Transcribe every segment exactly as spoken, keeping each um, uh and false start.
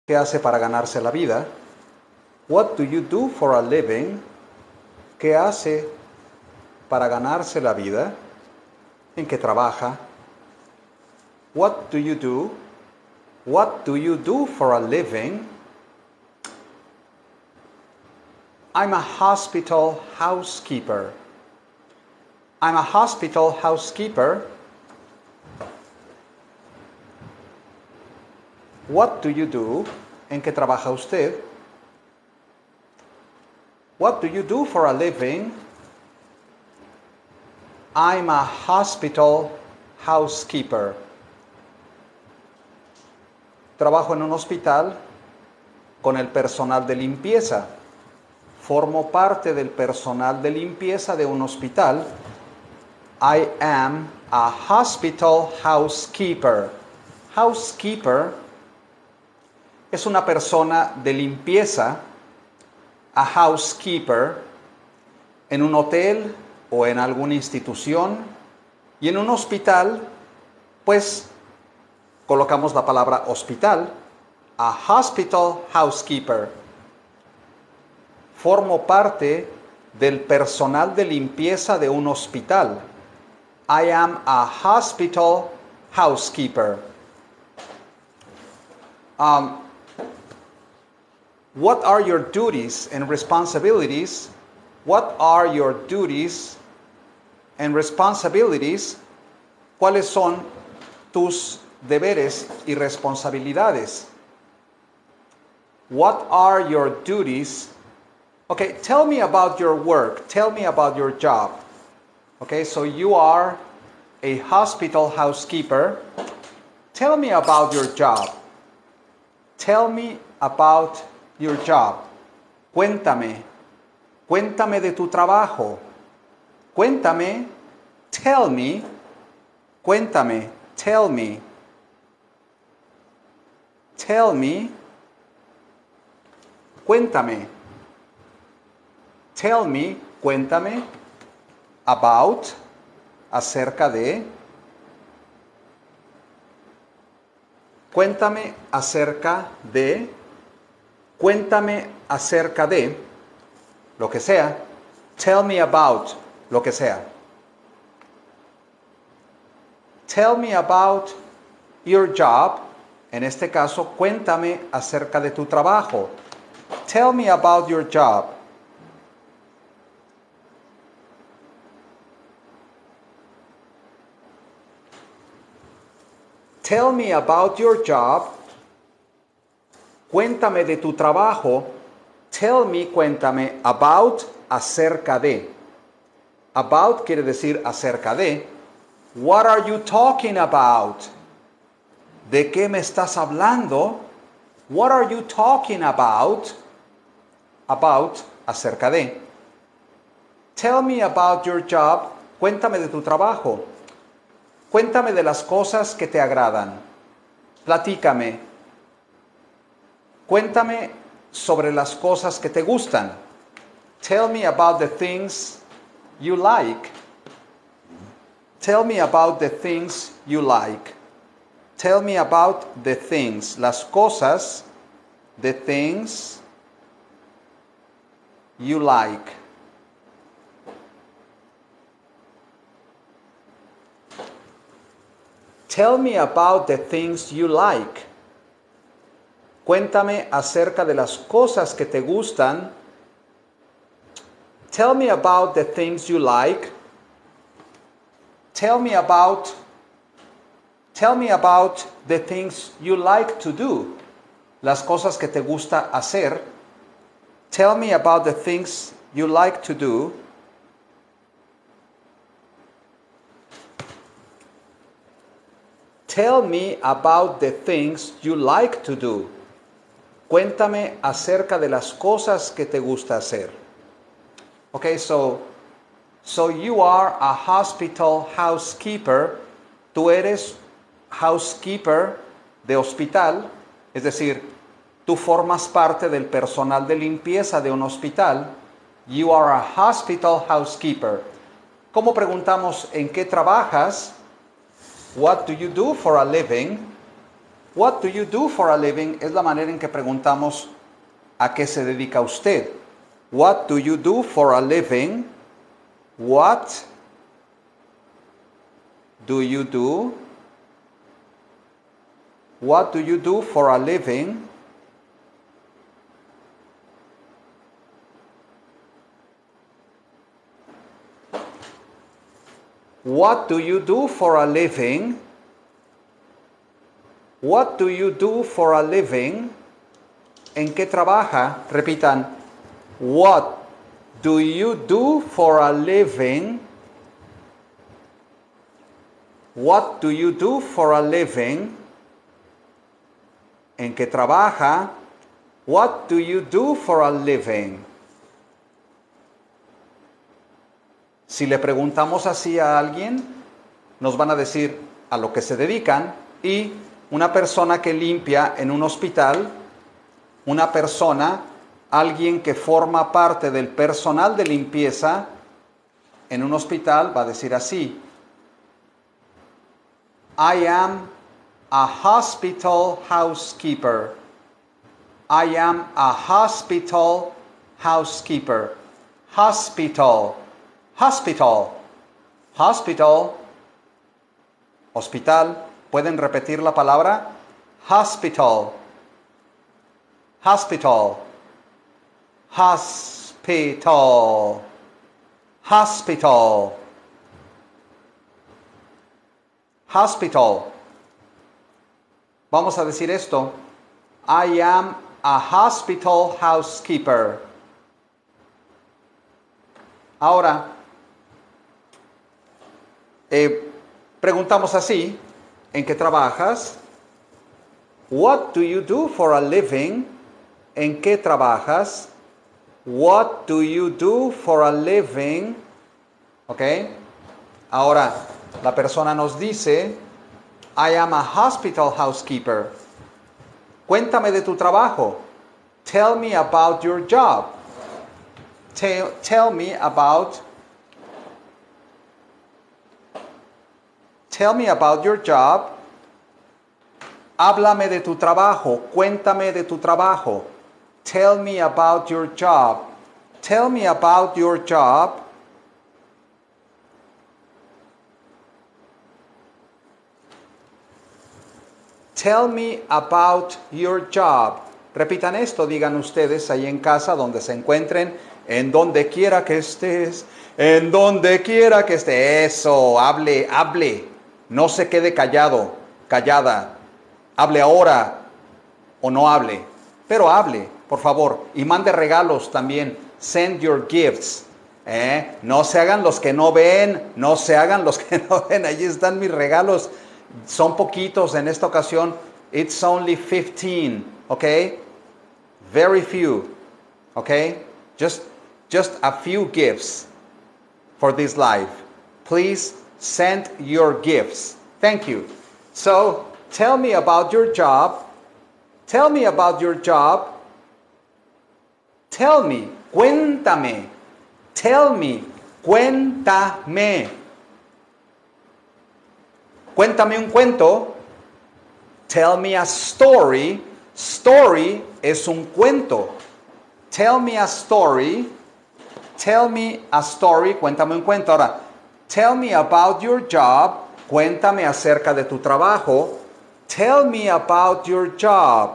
¿Qué hace para ganarse la vida? What do you do for a living? ¿Qué hace para ganarse la vida? ¿En qué trabaja? What do you do? What do you do for a living? I'm a hospital housekeeper. I'm a hospital housekeeper. What do you do? ¿En qué trabaja usted? What do you do for a living? I'm a hospital housekeeper. Trabajo en un hospital con el personal de limpieza. Formo parte del personal de limpieza de un hospital. I am a hospital housekeeper. Housekeeper es una persona de limpieza. A housekeeper en un hotel o en alguna institución, y en un hospital, pues colocamos la palabra hospital. A hospital housekeeper. Formo parte del personal de limpieza de un hospital. I am a hospital housekeeper. Um, what are your duties and responsibilities? What are your duties and responsibilities? ¿Cuáles son tus deberes y responsabilidades? What are your duties? Okay, tell me about your work. Tell me about your job. Okay, so you are a hospital housekeeper. Tell me about your job. Tell me about your job. Cuéntame. Cuéntame de tu trabajo. Cuéntame. Tell me. Cuéntame. Tell me. Tell me. Cuéntame. Tell me. Cuéntame. About. Acerca de. Cuéntame acerca de. Cuéntame acerca de. Lo que sea. Tell me about. Lo que sea. Tell me about your job. En este caso, cuéntame acerca de tu trabajo. Tell me about your job. Tell me about your job. Cuéntame de tu trabajo. Tell me, cuéntame, about, acerca de. About quiere decir acerca de. What are you talking about? ¿De qué me estás hablando? What are you talking about? About, acerca de. Tell me about your job. Cuéntame de tu trabajo. Cuéntame de las cosas que te agradan. Platícame. Cuéntame sobre las cosas que te gustan. Tell me about the things you like. Tell me about the things you like. Tell me about the things, las cosas, the things you like. Tell me about the things you like. Cuéntame acerca de las cosas que te gustan. Tell me about the things you like. Tell me about Tell me about the things you like to do. Las cosas que te gusta hacer. Tell me about the things you like to do. Tell me about the things you like to do. Cuéntame acerca de las cosas que te gusta hacer. Okay, so, so you are a hospital housekeeper. Tú eres housekeeper de hospital, es decir, tú formas parte del personal de limpieza de un hospital. You are a hospital housekeeper. ¿Cómo preguntamos en qué trabajas? What do you do for a living? What do you do for a living? Es la manera en que preguntamos a qué se dedica usted. What do you do for a living? What do you do? What do you do for a living? What do you do for a living? What do you do for a living? ¿En qué trabaja? Repitan. What do you do for a living? What do you do for a living? ¿En qué trabaja? What do you do for a living? Si le preguntamos así a alguien, nos van a decir a lo que se dedican. Y una persona que limpia en un hospital, una persona, alguien que forma parte del personal de limpieza en un hospital, va a decir así: I am a hospital housekeeper. I am a hospital housekeeper. Hospital. Hospital. Hospital. Hospital. ¿Pueden repetir la palabra? Hospital. Hospital. Hospital. Hospital. Hospital. Vamos a decir esto. I am a hospital housekeeper. Ahora, eh, preguntamos así: ¿en qué trabajas? What do you do for a living? ¿En qué trabajas? What do you do for a living? ¿Ok? Ahora, la persona nos dice: I am a hospital housekeeper. Cuéntame de tu trabajo. Tell me about your job. Tell, tell me about Tell me about your job. Háblame de tu trabajo. Cuéntame de tu trabajo. Tell me about your job. Tell me about your job. Tell me about your job. Repitan esto, digan ustedes ahí en casa, donde se encuentren, en donde quiera que estés, en donde quiera que estés. Eso, hable, hable. No se quede callado, callada. Hable ahora o no hable, pero hable, por favor. Y mande regalos también. Send your gifts. ¿Eh? No se hagan los que no ven, no se hagan los que no ven. Allí están mis regalos. Son poquitos en esta ocasión. It's only fifteen, okay? Very few, okay? Just, just a few gifts for this live. Please send your gifts. Thank you. So, tell me about your job. Tell me about your job. Tell me, cuéntame. Tell me, cuéntame. Cuéntame un cuento. Tell me a story. Story es un cuento. Tell me a story. Tell me a story. Cuéntame un cuento. Ahora, tell me about your job. Cuéntame acerca de tu trabajo. Tell me about your job.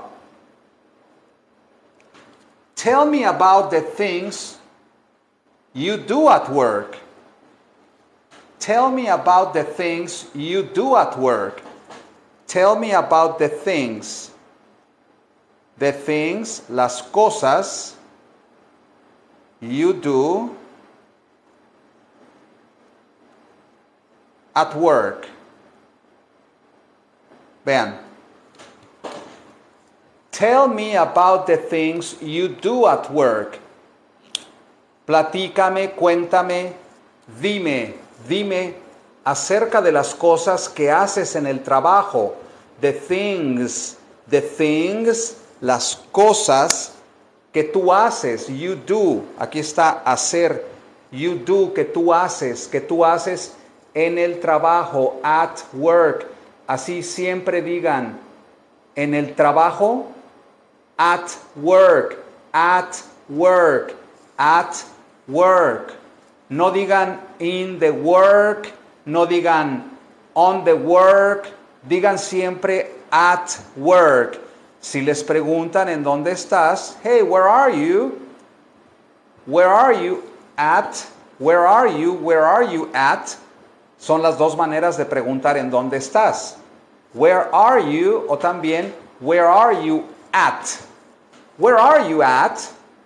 Tell me about the things you do at work. Tell me about the things you do at work. Tell me about the things. The things, las cosas you do at work. Vean. Tell me about the things you do at work. Platícame, cuéntame, dime, dime acerca de las cosas que haces en el trabajo. The things, the things, las cosas que tú haces. You do, aquí está hacer. You do, que tú haces, que tú haces en el trabajo. At work. Así siempre digan. En el trabajo, at work, at work, at work. No digan in the work, no digan on the work, digan siempre at work. Si les preguntan en dónde estás, hey, where are you? Where are you at? Where are you? Where are you at? Son las dos maneras de preguntar en dónde estás. Where are you? O también, where are you at? Where are you at?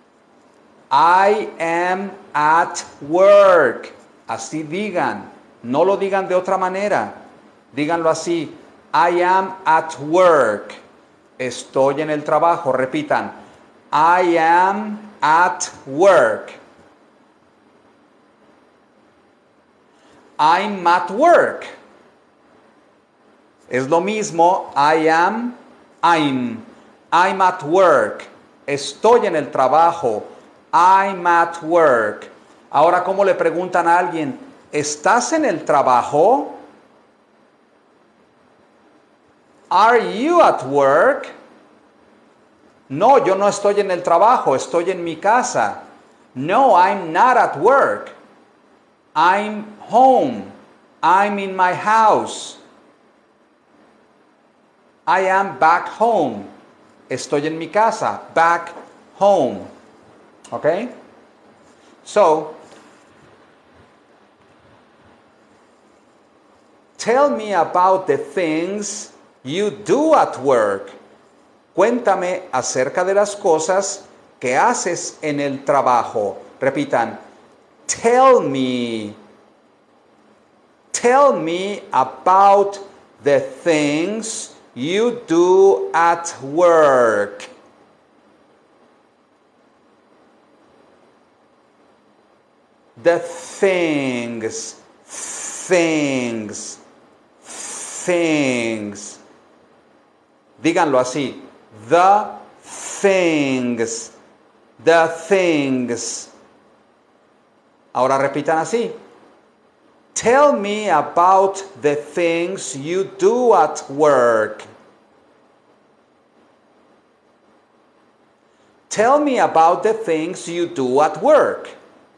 I am at work. Así digan. No lo digan de otra manera. Díganlo así. I am at work. Estoy en el trabajo. Repitan. I am at work. I'm at work. Es lo mismo. I am, I'm. I'm at work. Estoy en el trabajo. I'm at work. Ahora, ¿cómo le preguntan a alguien? ¿Estás en el trabajo? Are you at work? No, yo no estoy en el trabajo, estoy en mi casa. No, I'm not at work. I'm home. I'm in my house. I am back home. Estoy en mi casa. Back home. Okay? So, tell me about the things you do at work. Cuéntame acerca de las cosas que haces en el trabajo. Repitan. Tell me. Tell me about the things you do at work. The things, things, things. Díganlo así. The things, the things. Ahora repitan así. Tell me about the things you do at work. Tell me about the things you do at work.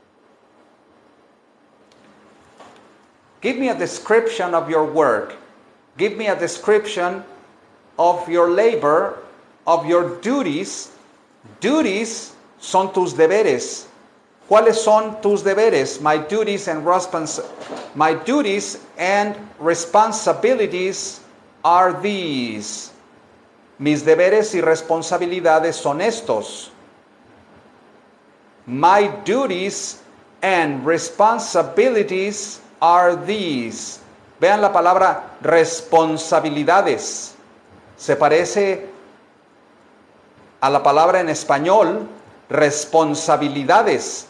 Give me a description of your work. Give me a description of your labor, of your duties. Duties son tus deberes. ¿Cuáles son tus deberes? My duties and respons- my duties and responsibilities are these. Mis deberes y responsabilidades son estos. My duties and responsibilities are these. Vean la palabra responsabilidades. Se parece a la palabra en español responsabilidades.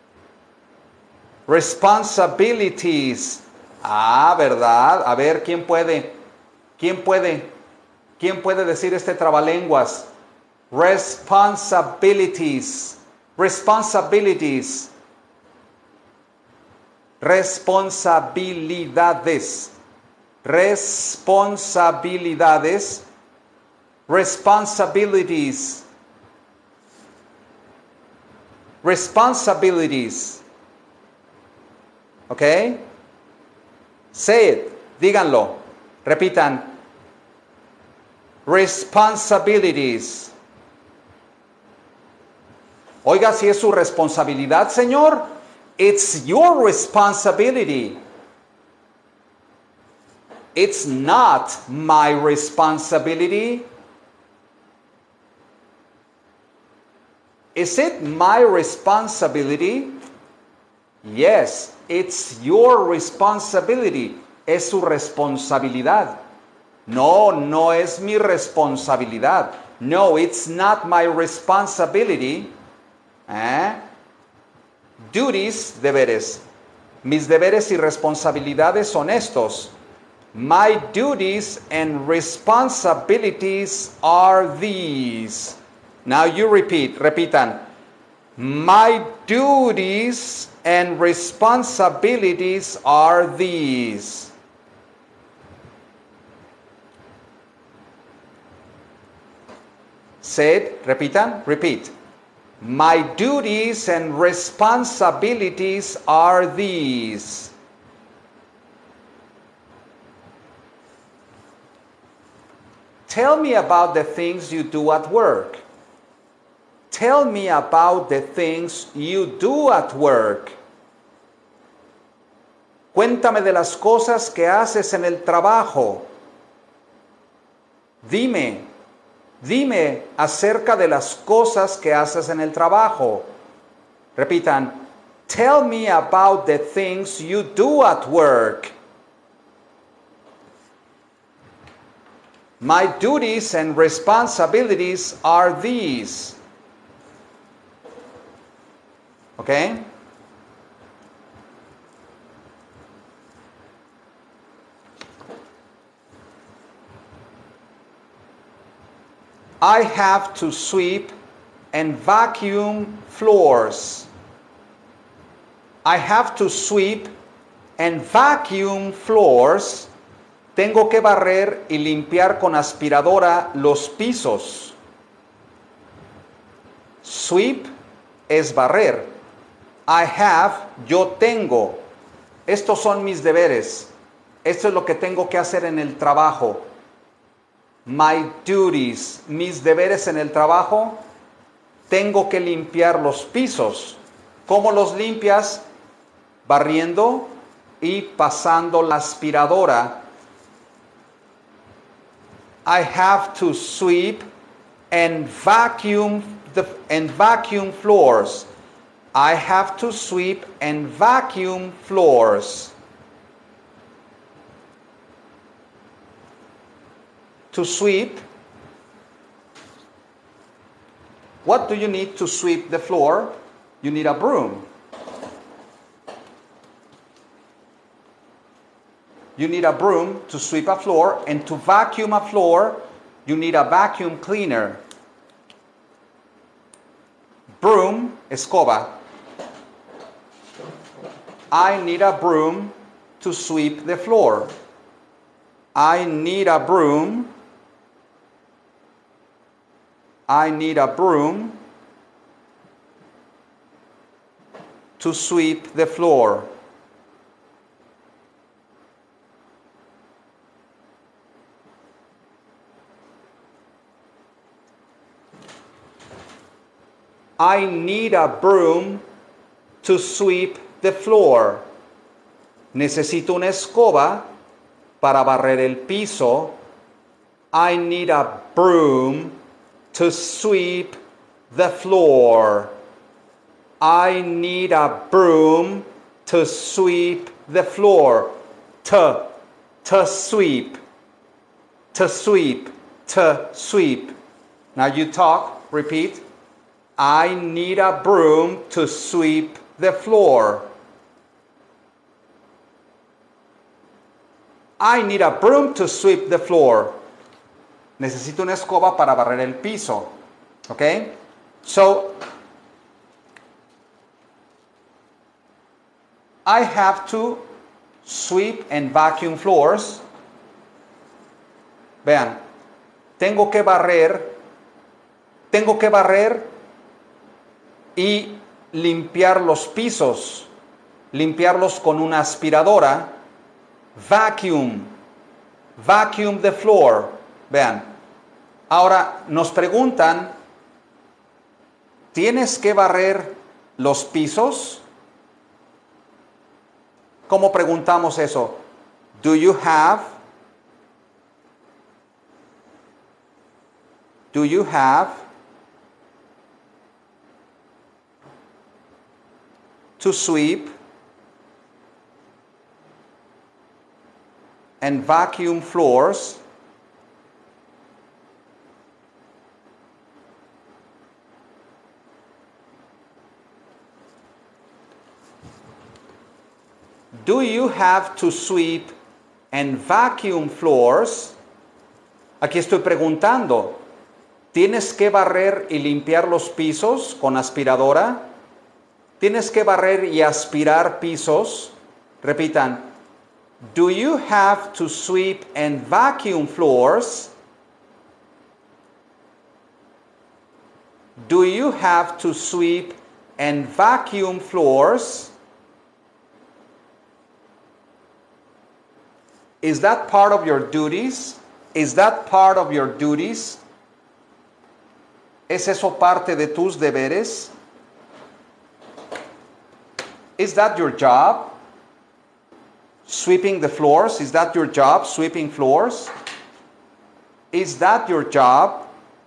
Responsibilities. Ah, ¿verdad? A ver, ¿quién puede? ¿Quién puede? ¿Quién puede decir este trabalenguas? Responsibilities. Responsibilities. Responsabilidades. Responsabilidades. Responsibilities. Responsibilities. Okay? Say it. Díganlo. Repitan. Responsibilities. Oiga, si es su responsabilidad, Señor, it's your responsibility. It's not my responsibility. Is it my responsibility? Yes, it's your responsibility. Es su responsabilidad. No, no es mi responsabilidad. No, it's not my responsibility. ¿Eh? Duties, deberes. Mis deberes y responsabilidades son estos. My duties and responsibilities are these. Now you repeat. Repitan. My duties and responsibilities are these. Say it, repitan, repeat. My duties and responsibilities are these. Tell me about the things you do at work. Tell me about the things you do at work. Cuéntame de las cosas que haces en el trabajo. Dime, dime acerca de las cosas que haces en el trabajo. Repitan, tell me about the things you do at work. My duties and responsibilities are these. Okay? I have to sweep and vacuum floors. I have to sweep and vacuum floors. Tengo que barrer y limpiar con aspiradora los pisos. Sweep es barrer. I have, yo tengo. Estos son mis deberes. Esto es lo que tengo que hacer en el trabajo. My duties, mis deberes en el trabajo. Tengo que limpiar los pisos. ¿Cómo los limpias? Barriendo y pasando la aspiradora. I have to sweep and vacuum the and vacuum floors. I have to sweep and vacuum floors. To sweep. What do you need to sweep the floor? You need a broom. You need a broom to sweep a floor, and to vacuum a floor, you need a vacuum cleaner. Broom, escoba. I need a broom to sweep the floor. I need a broom. I need a broom to sweep the floor. I need a broom to sweep the floor. Necesito una escoba para barrer el piso. I need a broom to sweep the floor. I need a broom to sweep the floor. To, to sweep. To sweep. To sweep. Now you talk, repeat. I need a broom to sweep the floor. I need a broom to sweep the floor. Necesito una escoba para barrer el piso. Okay? So, I have to sweep and vacuum floors. Vean, tengo que barrer, tengo que barrer y limpiar los pisos, limpiarlos con una aspiradora. Vacuum, vacuum the floor. Vean, ahora nos preguntan, ¿tienes que barrer los pisos? ¿Cómo preguntamos eso? Do you have? Do you have to sweep and vacuum floors? Do you have to sweep and vacuum floors? Aquí estoy preguntando, ¿tienes que barrer y limpiar los pisos con aspiradora? ¿Tienes que barrer y aspirar pisos? Repitan, do you have to sweep and vacuum floors? Do you have to sweep and vacuum floors? Is that part of your duties? Is that part of your duties? ¿Es eso parte de tus deberes? Is that your job? Sweeping the floors? Is that your job? Sweeping floors? Is that your job?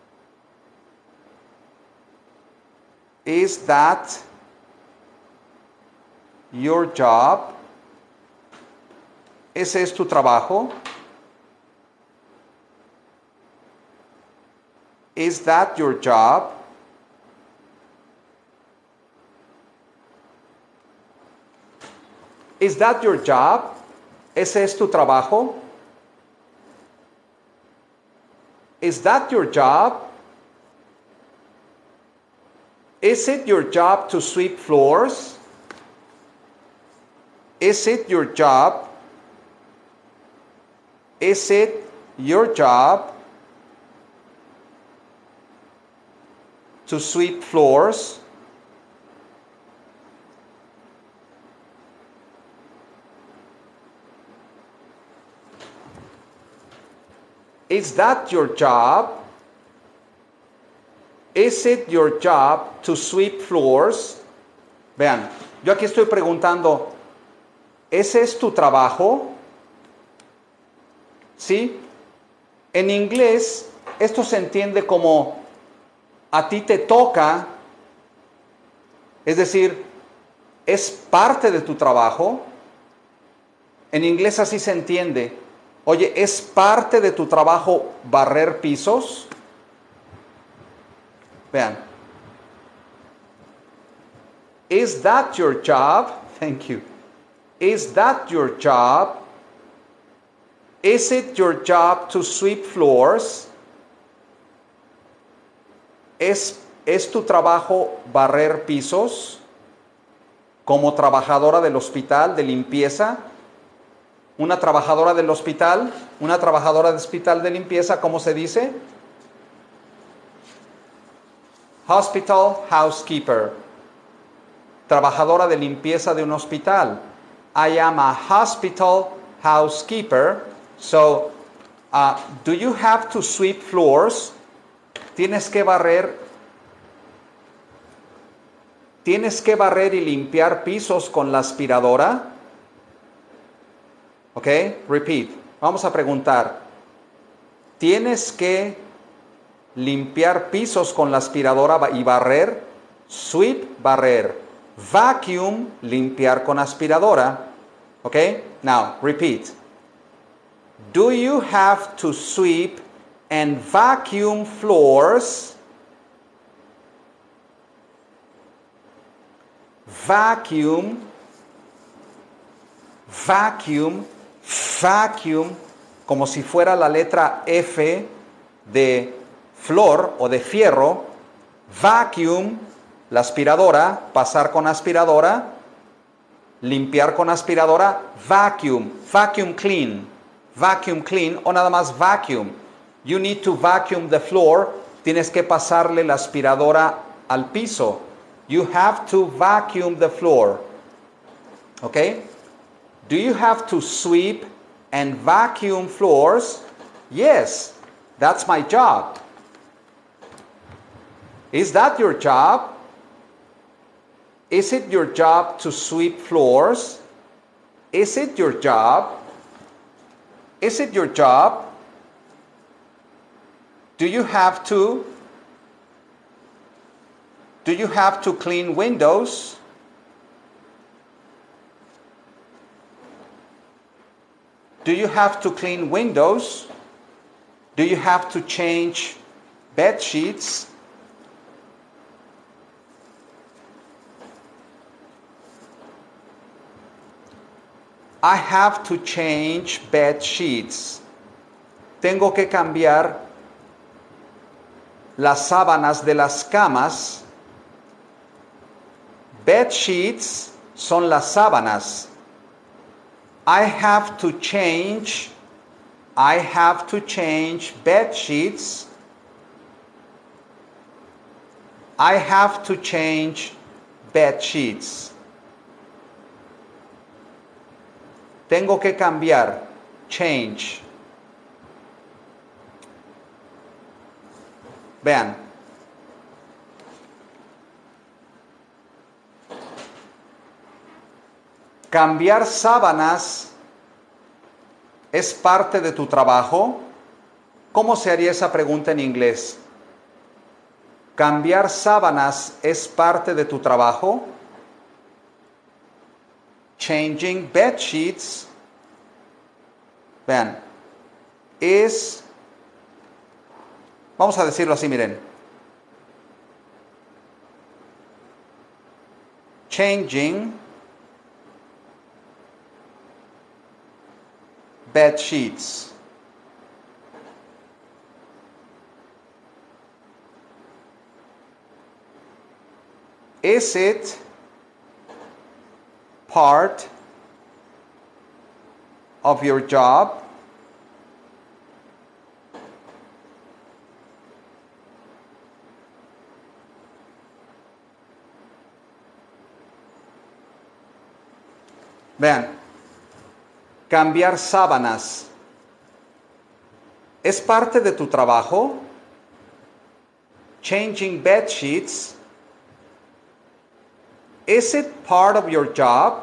Is that your job? ¿Ese es tu trabajo? Is that your job? Is that your job? ¿Ese es tu trabajo? Is that your job? Is it your job to sweep floors? Is it your job? Is it your job to sweep floors? Is that your job? Is it your job to sweep floors? Vean, yo aquí estoy preguntando, ¿ese es tu trabajo? ¿Sí? En inglés, esto se entiende como a ti te toca, es decir, es parte de tu trabajo. En inglés así se entiende. Oye, ¿es parte de tu trabajo barrer pisos? Vean. Is that your job? Thank you. Is that your job? Is it your job to sweep floors? ¿Es, es tu trabajo barrer pisos? Como trabajadora del hospital de limpieza. Una trabajadora del hospital, una trabajadora del hospital de limpieza, ¿cómo se dice? Hospital housekeeper. Trabajadora de limpieza de un hospital. I am a hospital housekeeper. So, uh, do you have to sweep floors? Tienes que barrer. Tienes que barrer y limpiar pisos con la aspiradora. Ok, repeat. Vamos a preguntar. ¿Tienes que limpiar pisos con la aspiradora y barrer? Sweep, barrer. Vacuum, limpiar con aspiradora. Ok, now repeat. Do you have to sweep and vacuum floors? Vacuum, vacuum, vacuum, como si fuera la letra F de flor o de fierro. Vacuum, la aspiradora, pasar con aspiradora, limpiar con aspiradora. Vacuum, vacuum clean, vacuum clean o nada más vacuum. You need to vacuum the floor. Tienes que pasarle la aspiradora al piso. You have to vacuum the floor. Okay? Do you have to sweep and vacuum floors? Yes, that's my job. Is that your job? Is it your job to sweep floors? Is it your job? Is it your job? Do you have to? Do you have to clean windows? Do you have to clean windows? Do you have to change bed sheets? I have to change bed sheets. Tengo que cambiar las sábanas de las camas. Bed sheets son las sábanas. I have to change, I have to change bed sheets. I have to change bed sheets. Tengo que cambiar. Change. Vean. Cambiar sábanas es parte de tu trabajo. ¿Cómo se haría esa pregunta en inglés? ¿Cambiar sábanas es parte de tu trabajo? Changing bed sheets. Vean, es, vamos a decirlo así, miren. Changing bed sheets. Is it part of your job? Vean, cambiar sábanas es parte de tu trabajo. Changing bed sheets. Is it part of your job?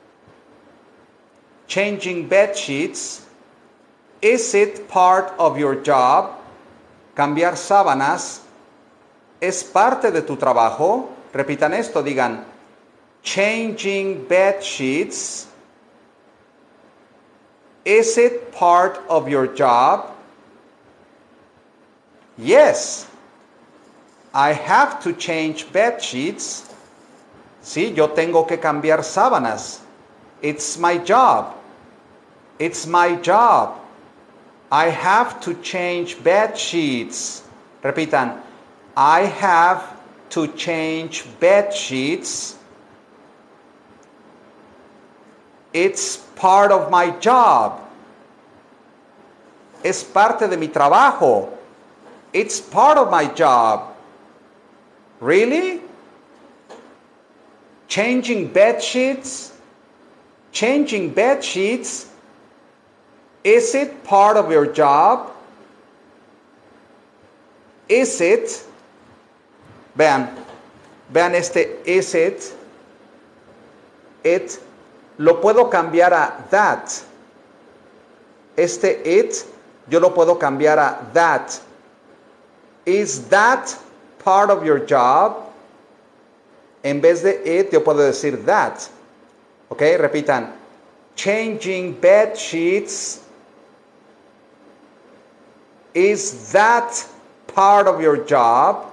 Changing bed sheets. Is it part of your job? Cambiar sábanas es parte de tu trabajo. Repitan esto, digan, changing bed sheets. Is it part of your job? Yes, I have to change bed sheets. Sí, yo tengo que cambiar sábanas. It's my job. It's my job. I have to change bed sheets. Repitan, I have to change bed sheets. It's part of my job. Es parte de mi trabajo. It's part of my job. Really? Changing bed sheets? Changing bed sheets? Is it part of your job? Is it? Vean, vean este is it. It lo puedo cambiar a that. Este it yo lo puedo cambiar a that. Is that part of your job? En vez de it, yo puedo decir that. Ok, repitan. Changing bed sheets. Is that part of your job?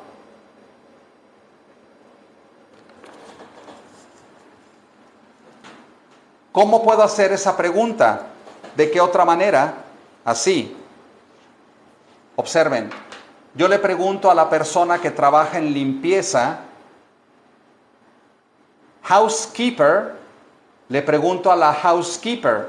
¿Cómo puedo hacer esa pregunta? ¿De qué otra manera? Así. Observen. Yo le pregunto a la persona que trabaja en limpieza, housekeeper, le pregunto a la housekeeper,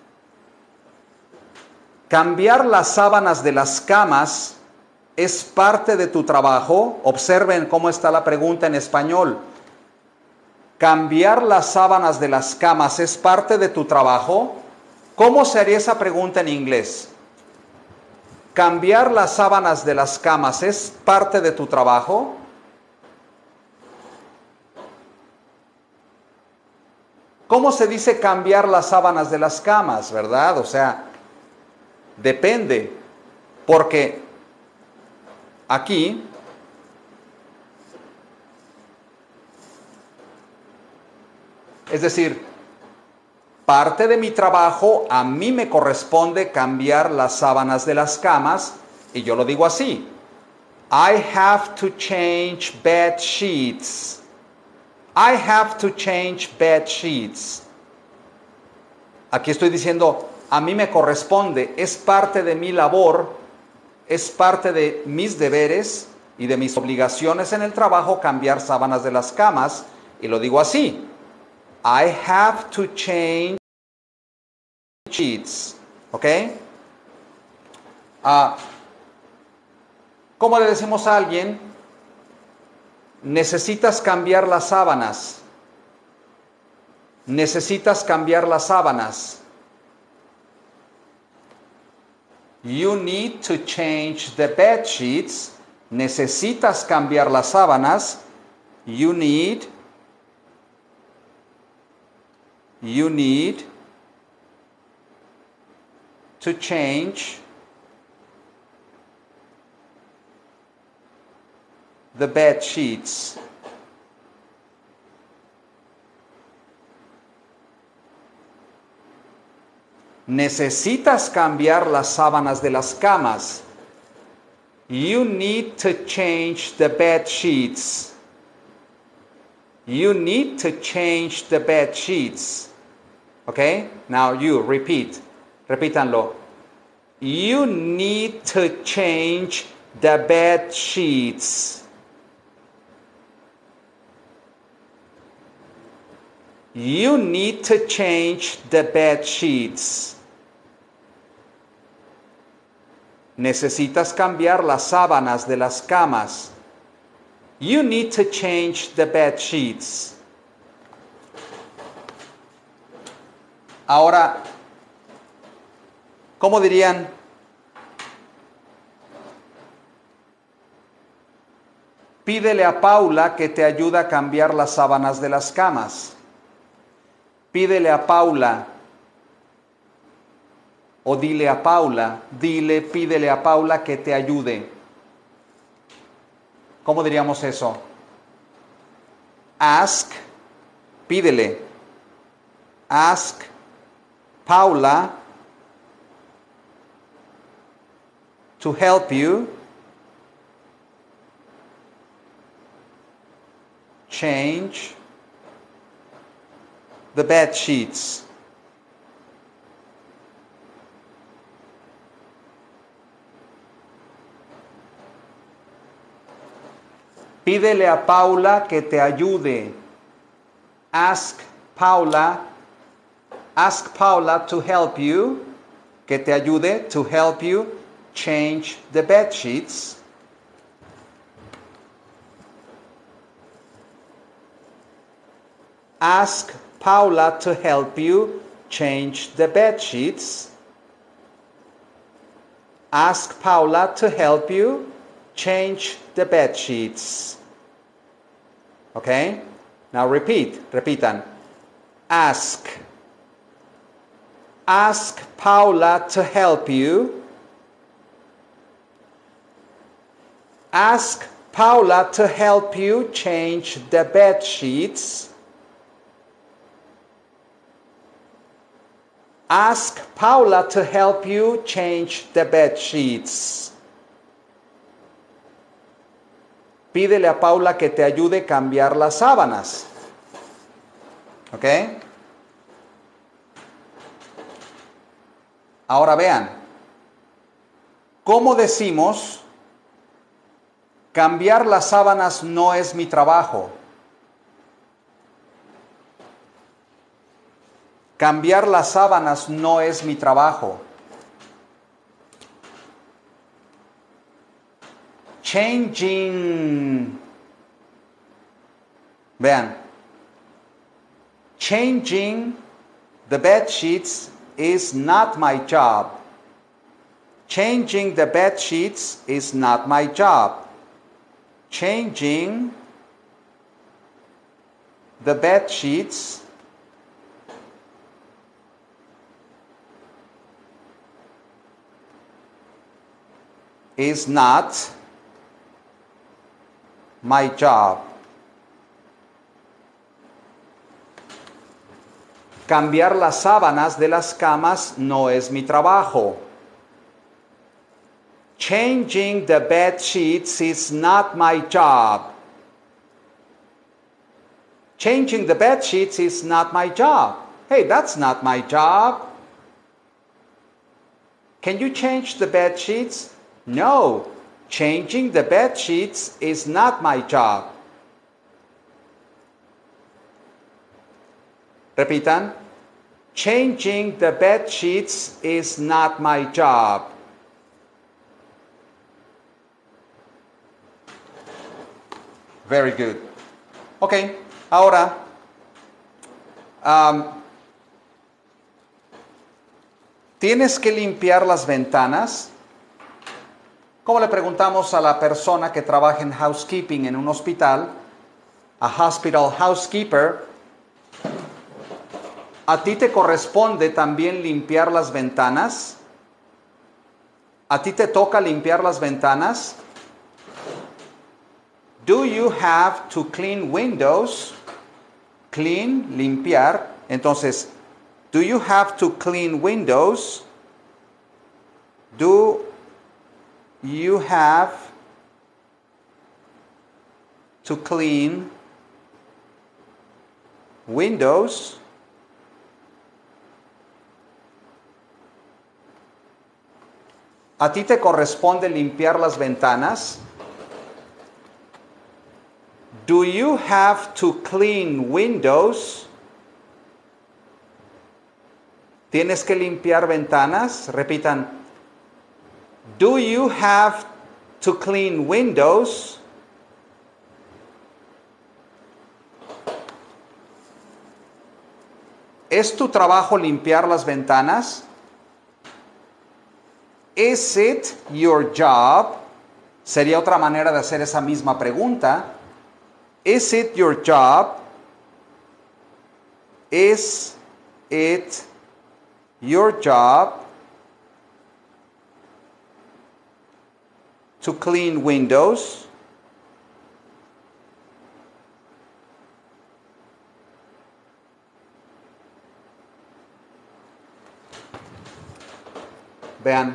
¿cambiar las sábanas de las camas es parte de tu trabajo? Observen cómo está la pregunta en español. ¿Cambiar las sábanas de las camas es parte de tu trabajo? ¿Cómo sería esa pregunta en inglés? ¿Cambiar las sábanas de las camas es parte de tu trabajo? ¿Cómo se dice cambiar las sábanas de las camas, verdad? O sea, depende, porque aquí es decir, parte de mi trabajo, a mí me corresponde cambiar las sábanas de las camas, y yo lo digo así. I have to change bed sheets. I have to change bed sheets. Aquí estoy diciendo, a mí me corresponde, es parte de mi labor, es parte de mis deberes y de mis obligaciones en el trabajo cambiar sábanas de las camas, y lo digo así. I have to change sheets. ¿Ok? Uh, ¿Cómo le decimos a alguien? Necesitas cambiar las sábanas. Necesitas cambiar las sábanas. You need to change the bed sheets. Necesitas cambiar las sábanas. You need. You need to change the bed sheets. Necesitas cambiar las sábanas de las camas. You need to change the bed sheets. You need to change the bed sheets. Okay? Now you repeat. Repítanlo. You need to change the bed sheets. You need to change the bed sheets. Necesitas cambiar las sábanas de las camas. You need to change the bed sheets. Ahora, ¿cómo dirían? Pídele a Paula que te ayude a cambiar las sábanas de las camas. Pídele a Paula. O dile a Paula, dile, pídele a Paula que te ayude. ¿Cómo diríamos eso? Ask, pídele. Ask Paula to help you change the bed sheets. Pídele a Paula que te ayude. Ask Paula, ask Paula to help you, que te ayude, to help you change the bed sheets. Ask Paula to help you change the bed sheets. Ask Paula to help you change the bed sheets. Okay? Now repeat. Repitan. Ask. Ask Paula to help you. Ask Paula to help you change the bed sheets. Ask Paula to help you change the bed sheets. Pídele a Paula que te ayude a cambiar las sábanas. ¿Ok? Ahora vean. ¿Cómo decimos? Cambiar las sábanas no es mi trabajo. Cambiar las sábanas no es mi trabajo. Changing. Vean. Changing the bed sheets is not my job. Changing the bed sheets is not my job. Changing the bed sheets is not my job. Cambiar las sábanas de las camas no es mi trabajo. Changing the bed sheets is not my job. Changing the bed sheets is not my job. Hey, that's not my job. Can you change the bed sheets? No. Changing the bed sheets is not my job. Repitan. Changing the bed sheets is not my job. Very good. Ok, ahora, um, ¿tienes que limpiar las ventanas? ¿Cómo le preguntamos a la persona que trabaja en housekeeping en un hospital, a hospital housekeeper, ¿a ti te corresponde también limpiar las ventanas? ¿A ti te toca limpiar las ventanas? Do you have to clean windows? Clean, limpiar. Entonces, do you have to clean windows? Do you have to clean windows? ¿A ti te corresponde limpiar las ventanas? Do you have to clean windows? ¿Tienes que limpiar ventanas? Repitan. Do you have to clean windows? ¿Es tu trabajo limpiar las ventanas? Is it your job? Sería otra manera de hacer esa misma pregunta. Is it your job? Is it your job to clean windows? Vean,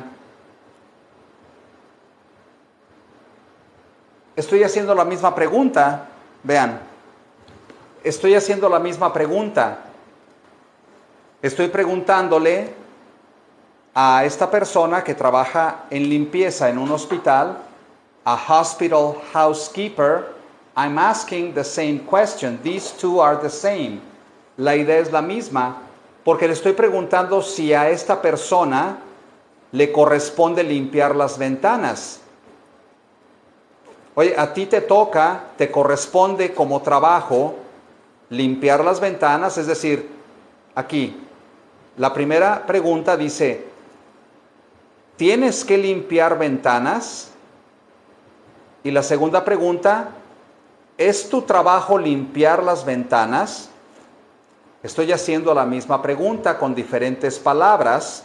estoy haciendo la misma pregunta. Vean, estoy haciendo la misma pregunta. Estoy preguntándole a esta persona que trabaja en limpieza en un hospital, a hospital housekeeper. I'm asking the same question. These two are the same. La idea es la misma, porque le estoy preguntando si a esta persona le corresponde limpiar las ventanas. Oye, a ti te toca, te corresponde como trabajo limpiar las ventanas, es decir, aquí, la primera pregunta dice, ¿tienes que limpiar ventanas? Y la segunda pregunta, ¿es tu trabajo limpiar las ventanas? Estoy haciendo la misma pregunta con diferentes palabras.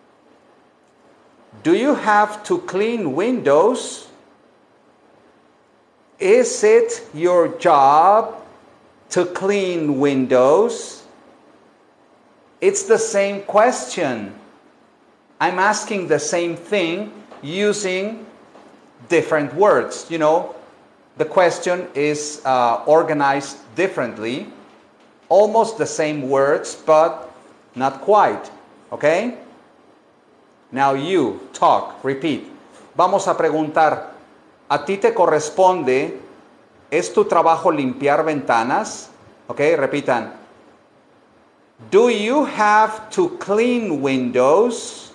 Do you have to clean windows? Is it your job to clean windows? It's the same question. I'm asking the same thing using different words. You know, the question is uh, organized differently. Almost the same words, but not quite. Okay? Now you talk, repeat. Vamos a preguntar. ¿A ti te corresponde, es tu trabajo limpiar ventanas? Ok, repitan. Do you have to clean windows?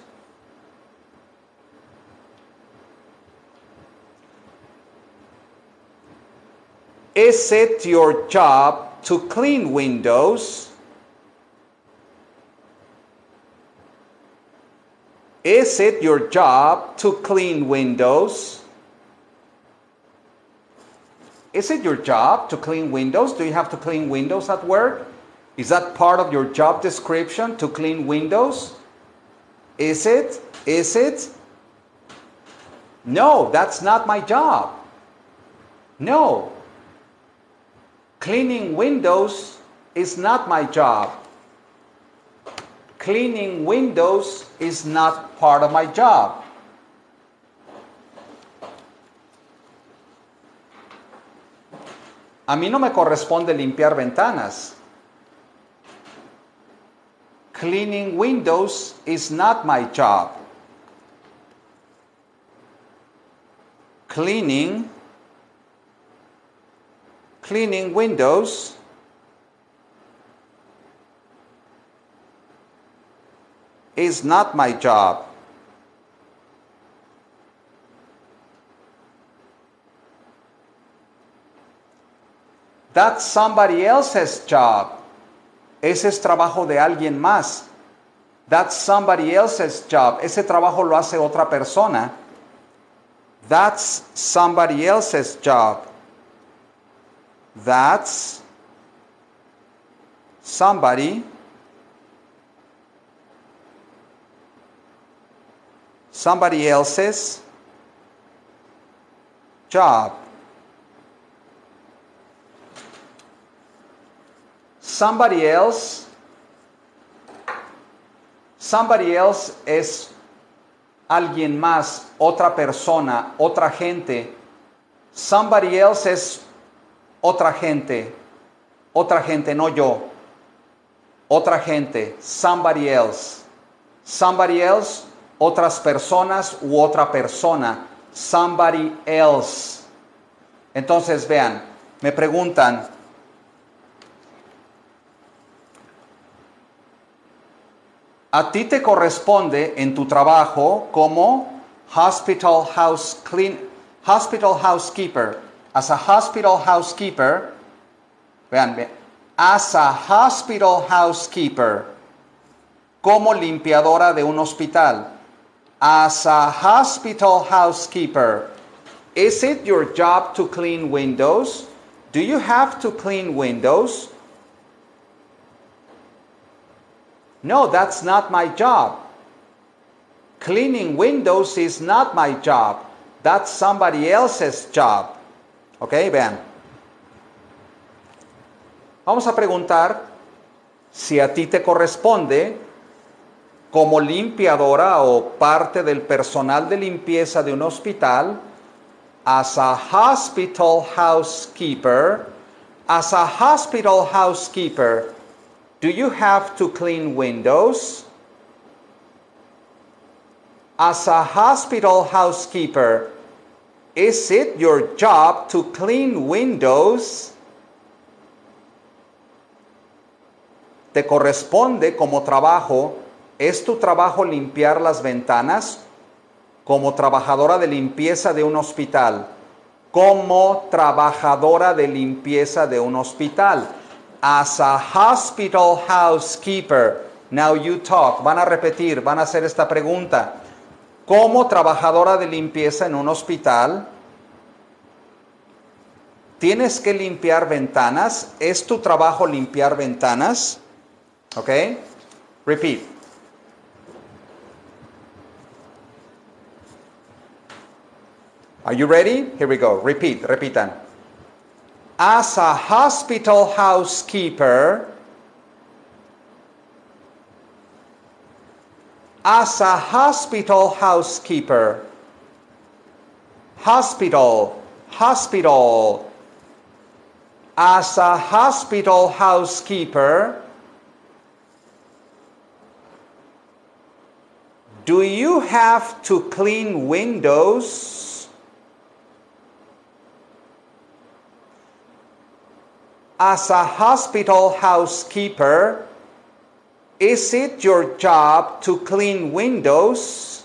Is it your job to clean windows? Is it your job to clean windows? Is it your job to clean windows? Do you have to clean windows at work? Is that part of your job description, to clean windows? Is it? Is it? No, that's not my job. No. Cleaning windows is not my job. Cleaning windows is not part of my job. A mí no me corresponde limpiar ventanas. Cleaning windows is not my job. Cleaning, cleaning windows is not my job. That's somebody else's job. Ese es trabajo de alguien más. That's somebody else's job. Ese trabajo lo hace otra persona. That's somebody else's job. That's somebody somebody else's job. Somebody else Somebody else es alguien más, otra persona, otra gente. Somebody else es otra gente, otra gente, no yo. Otra gente, somebody else. Somebody else, otras personas u otra persona. Somebody else. Entonces vean, me preguntan, a ti te corresponde en tu trabajo como hospital house clean, hospital housekeeper. As a hospital housekeeper, vean, vean, as a hospital housekeeper, como limpiadora de un hospital. As a hospital housekeeper, is it your job to clean windows? Do you have to clean windows? No, that's not my job. Cleaning windows is not my job. That's somebody else's job. Ok, vean. Vamos a preguntar si a ti te corresponde como limpiadora o parte del personal de limpieza de un hospital, as a hospital housekeeper, as a hospital housekeeper, do you have to clean windows? As a hospital housekeeper, is it your job to clean windows? Te corresponde como trabajo, ¿es tu trabajo limpiar las ventanas? Como trabajadora de limpieza de un hospital. Como trabajadora de limpieza de un hospital. As a hospital housekeeper. Now you talk. Van a repetir, van a hacer esta pregunta. Como trabajadora de limpieza en un hospital, ¿tienes que limpiar ventanas? ¿Es tu trabajo limpiar ventanas? ¿Ok? Repeat. Are you ready? Here we go. Repeat, repitan. As a hospital housekeeper, as a hospital housekeeper, hospital, hospital, as a hospital housekeeper, do you have to clean windows? As a hospital housekeeper, is it your job to clean windows?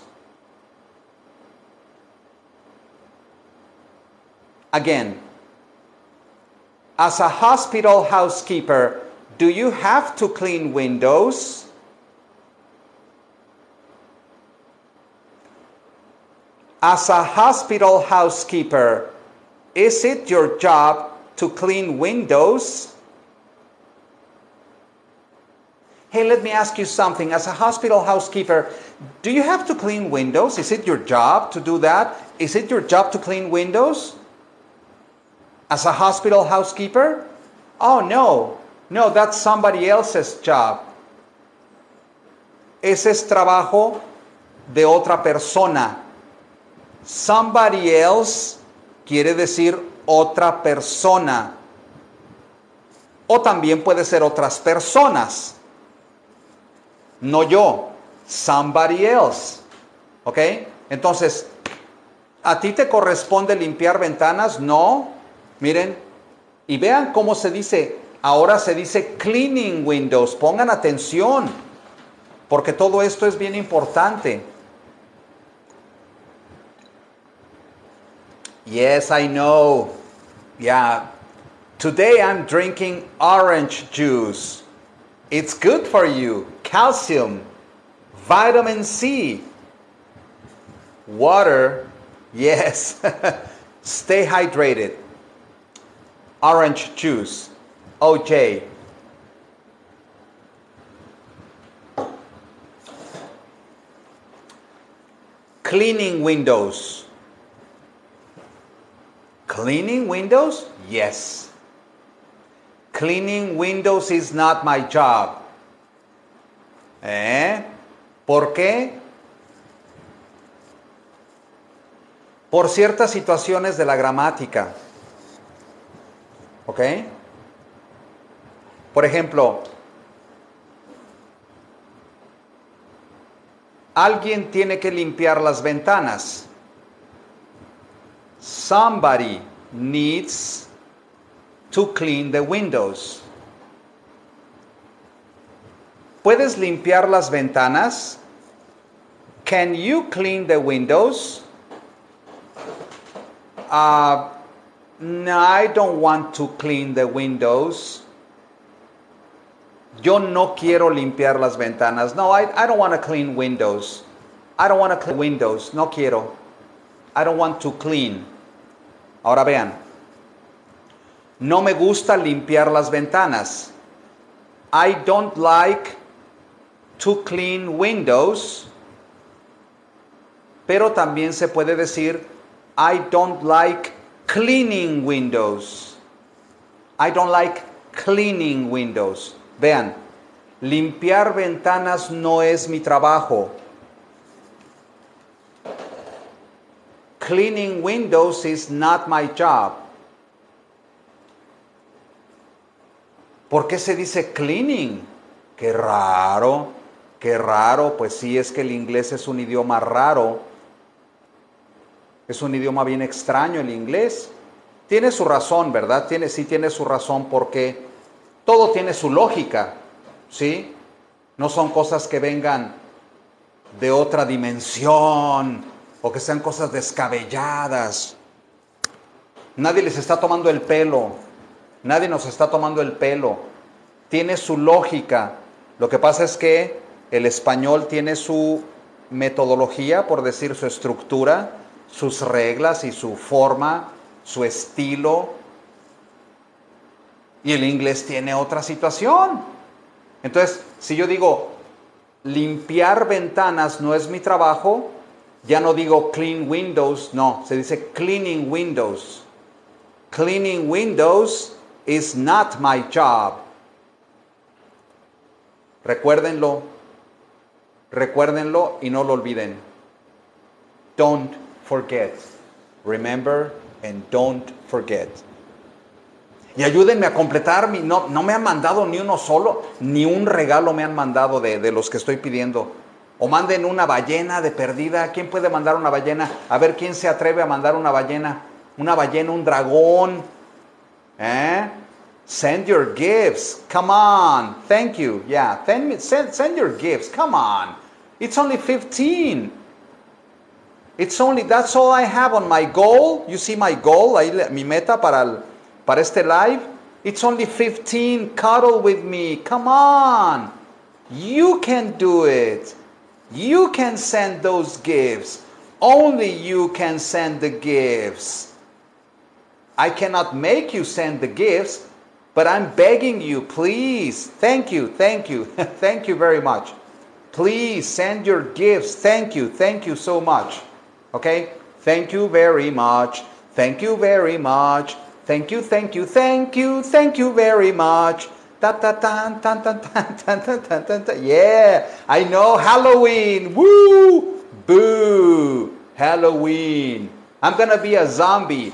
Again, as a hospital housekeeper, do you have to clean windows? As a hospital housekeeper, is it your job to clean windows? Hey, let me ask you something. As a hospital housekeeper, do you have to clean windows? Is it your job to do that? Is it your job to clean windows? As a hospital housekeeper? Oh, no. No, that's somebody else's job. Ese es trabajo de otra persona. Somebody else quiere decir otra persona. O también puede ser otras personas. No yo. Somebody else. ¿Ok? Entonces, ¿a ti te corresponde limpiar ventanas? No. Miren. Y vean cómo se dice. Ahora se dice cleaning windows. Pongan atención. Porque todo esto es bien importante. Yes, I know. Yeah. Today I'm drinking orange juice. It's good for you. Calcium, vitamin C, water. Yes. Stay hydrated. Orange juice. O J. Cleaning windows. Cleaning windows? Yes. Cleaning windows is not my job. ¿Eh? ¿Por qué? Por ciertas situaciones de la gramática. ¿Ok? Por ejemplo, alguien tiene que limpiar las ventanas. Somebody needs to clean the windows. ¿Puedes limpiar las ventanas? Can you clean the windows? Uh, no, I don't want to clean the windows. Yo no quiero limpiar las ventanas. No, I, I don't want to clean windows. I don't want to clean windows. No quiero. I don't want to clean. Ahora vean. No me gusta limpiar las ventanas. I don't like to clean windows. Pero también se puede decir I don't like cleaning windows. I don't like cleaning windows. Vean, limpiar ventanas no es mi trabajo. Cleaning windows is not my job. ¿Por qué se dice cleaning? Qué raro, qué raro. Pues sí, es que el inglés es un idioma raro. Es un idioma bien extraño el inglés. Tiene su razón, ¿verdad? Tiene, sí tiene su razón porque todo tiene su lógica, ¿sí? No son cosas que vengan de otra dimensión o que sean cosas descabelladas. Nadie les está tomando el pelo. Nadie nos está tomando el pelo. Tiene su lógica. Lo que pasa es que el español tiene su metodología, por decir su estructura, sus reglas y su forma, su estilo. Y el inglés tiene otra situación. Entonces, si yo digo, limpiar ventanas no es mi trabajo, ya no digo clean windows, no, se dice cleaning windows. Cleaning windows is not my job. Recuérdenlo, recuérdenlo y no lo olviden. Don't forget. Remember and don't forget. Y ayúdenme a completar mi, no, no me han mandado ni uno solo, ni un regalo me han mandado de, de los que estoy pidiendo. O manden una ballena de perdida. ¿Quién puede mandar una ballena? A ver, ¿quién se atreve a mandar una ballena? Una ballena, un dragón. ¿Eh? Send your gifts. Come on. Thank you. Yeah, send, send, send your gifts. Come on. It's only fifteen. It's only, that's all I have on my goal. You see my goal, ahí, mi meta para, el, para este live. It's only fifteen. Cuddle with me. Come on. You can do it. You can send those gifts. Only you can send the gifts. I cannot make you send the gifts, but I'm begging you, please. Thank you, thank you, thank you very much. Please send your gifts. Thank you, thank you so much. Okay? Thank you very much. Thank you very much. Thank you, thank you, thank you, thank you very much. Ta ta tan tan tan tan tan tan tan tan tan. Yeah, I know Halloween. Woo! Boo! Halloween. I'm gonna be a zombie.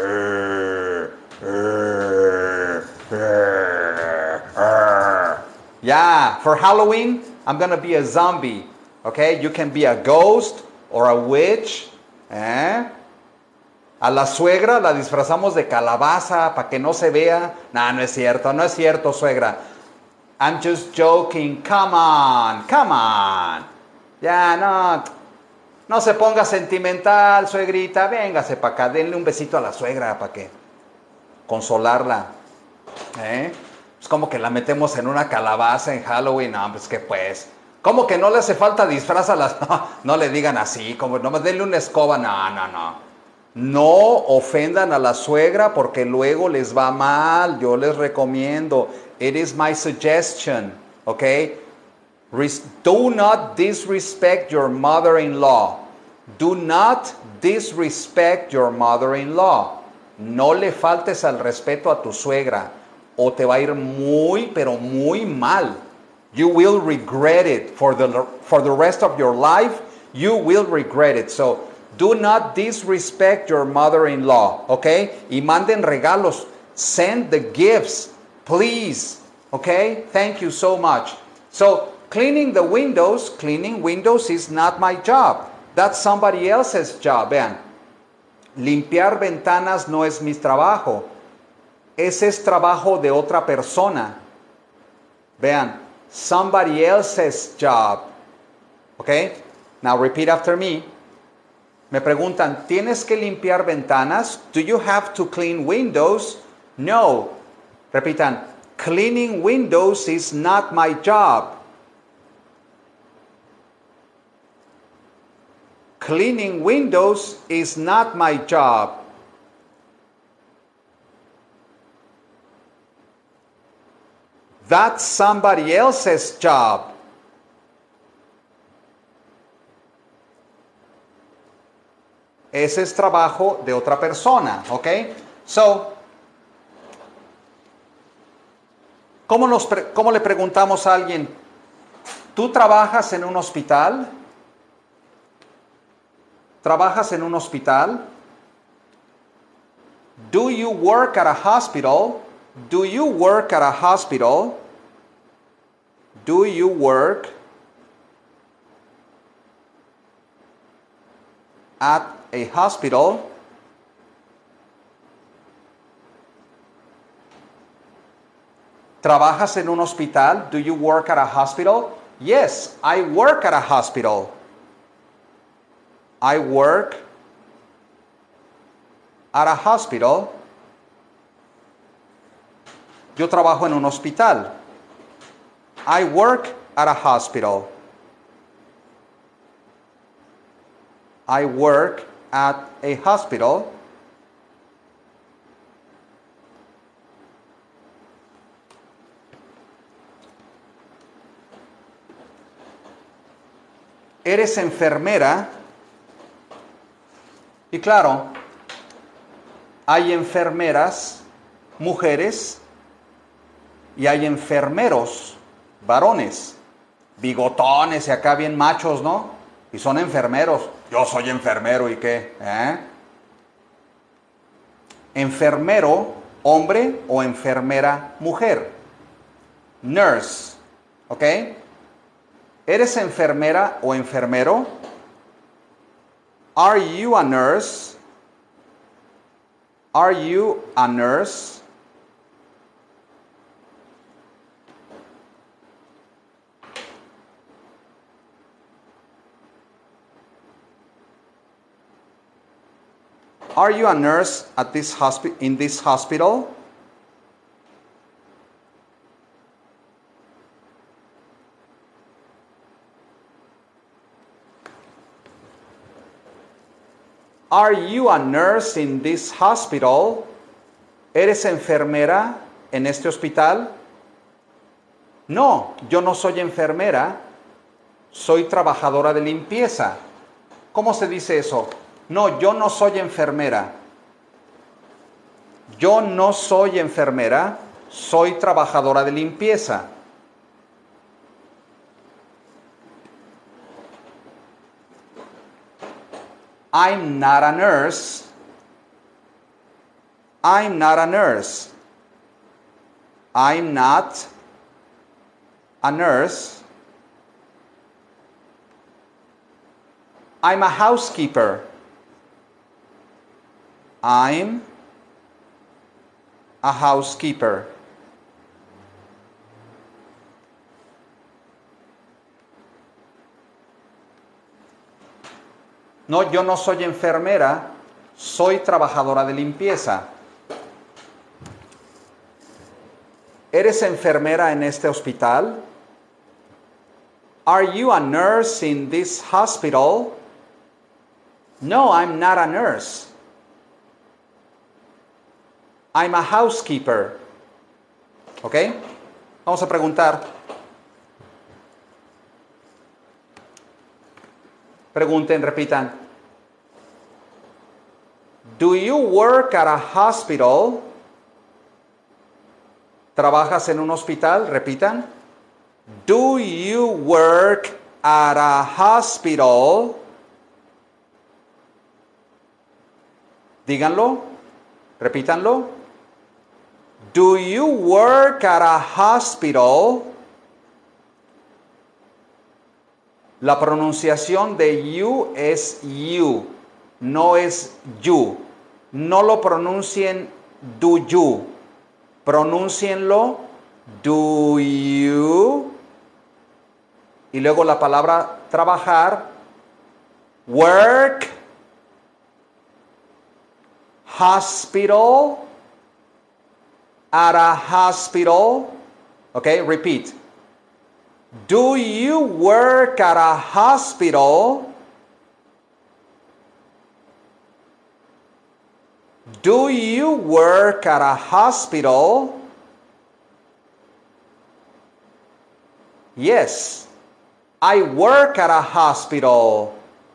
Yeah, for Halloween, I'm gonna be a zombie. Okay, you can be a ghost or a witch. ¿Eh? A la suegra la disfrazamos de calabaza para que no se vea. No, no es cierto, no es cierto, suegra. I'm just joking. Come on, come on. Ya, no, no se ponga sentimental, suegrita. Véngase para acá, denle un besito a la suegra para que consolarla. ¿Eh? Es como que la metemos en una calabaza en Halloween. No, pues que pues. ¿Cómo que no le hace falta disfraz a las... No, no le digan así, como no, denle una escoba. No, no, no. No ofendan a la suegra porque luego les va mal. Yo les recomiendo. It is my suggestion. Okay? Res- do not disrespect your mother-in-law. Do not disrespect your mother-in-law. No le faltes al respeto a tu suegra o te va a ir muy, pero muy mal. You will regret it for the, for the rest of your life. You will regret it. So, do not disrespect your mother-in-law, okay? Y manden regalos. Send the gifts, please, okay? Thank you so much. So, cleaning the windows, cleaning windows is not my job. That's somebody else's job. Vean, limpiar ventanas no es mi trabajo. Ese es trabajo de otra persona. Vean, somebody else's job. Okay? Now repeat after me. Me preguntan, ¿tienes que limpiar ventanas? Do you have to clean windows? No. Repitan, cleaning windows is not my job. Cleaning windows is not my job. That's somebody else's job. Ese es trabajo de otra persona, ¿ok? So, ¿cómo, nos pre- ¿cómo le preguntamos a alguien? ¿Tú trabajas en un hospital? ¿Trabajas en un hospital? Do you work at a hospital? Do you work at a hospital? Do you work at a hospital? ¿Trabajas en un hospital? Do you work at a hospital? Yes, I work at a hospital. I work at a hospital. Yo trabajo en un hospital. I work at a hospital. I work at a hospital. ¿Eres enfermera? Y claro, hay enfermeras, mujeres, y hay enfermeros, varones, bigotones y acá bien machos, ¿no? Y son enfermeros. Yo soy enfermero, ¿y qué? ¿Eh? Enfermero, hombre, o enfermera, mujer. Nurse, ¿ok? ¿Eres enfermera o enfermero? Are you a nurse? Are you a nurse? Are you a nurse at this hospi- in this hospital? Are you a nurse in this hospital? ¿Eres enfermera en este hospital? No, yo no soy enfermera, soy trabajadora de limpieza. ¿Cómo se dice eso? No, yo no soy enfermera. Yo no soy enfermera, soy trabajadora de limpieza. I'm not a nurse. I'm not a nurse. I'm not a nurse. I'm a housekeeper. I'm a housekeeper. No, yo no soy enfermera, soy trabajadora de limpieza. ¿Eres enfermera en este hospital? Are you a nurse in this hospital? No, I'm not a nurse. I'm a housekeeper. ¿Ok? Vamos a preguntar. Pregunten, repitan. Do you work at a hospital? ¿Trabajas en un hospital? Repitan. Do you work at a hospital? Díganlo. Repítanlo. Do you work at a hospital? La pronunciación de you es you, no es you. No lo pronuncien do you. Pronúncienlo do you. Y luego la palabra trabajar, work, hospital, at a hospital. Okay, repeat. Do you work at a hospital? Do you work at a hospital? Yes, I work at a hospital.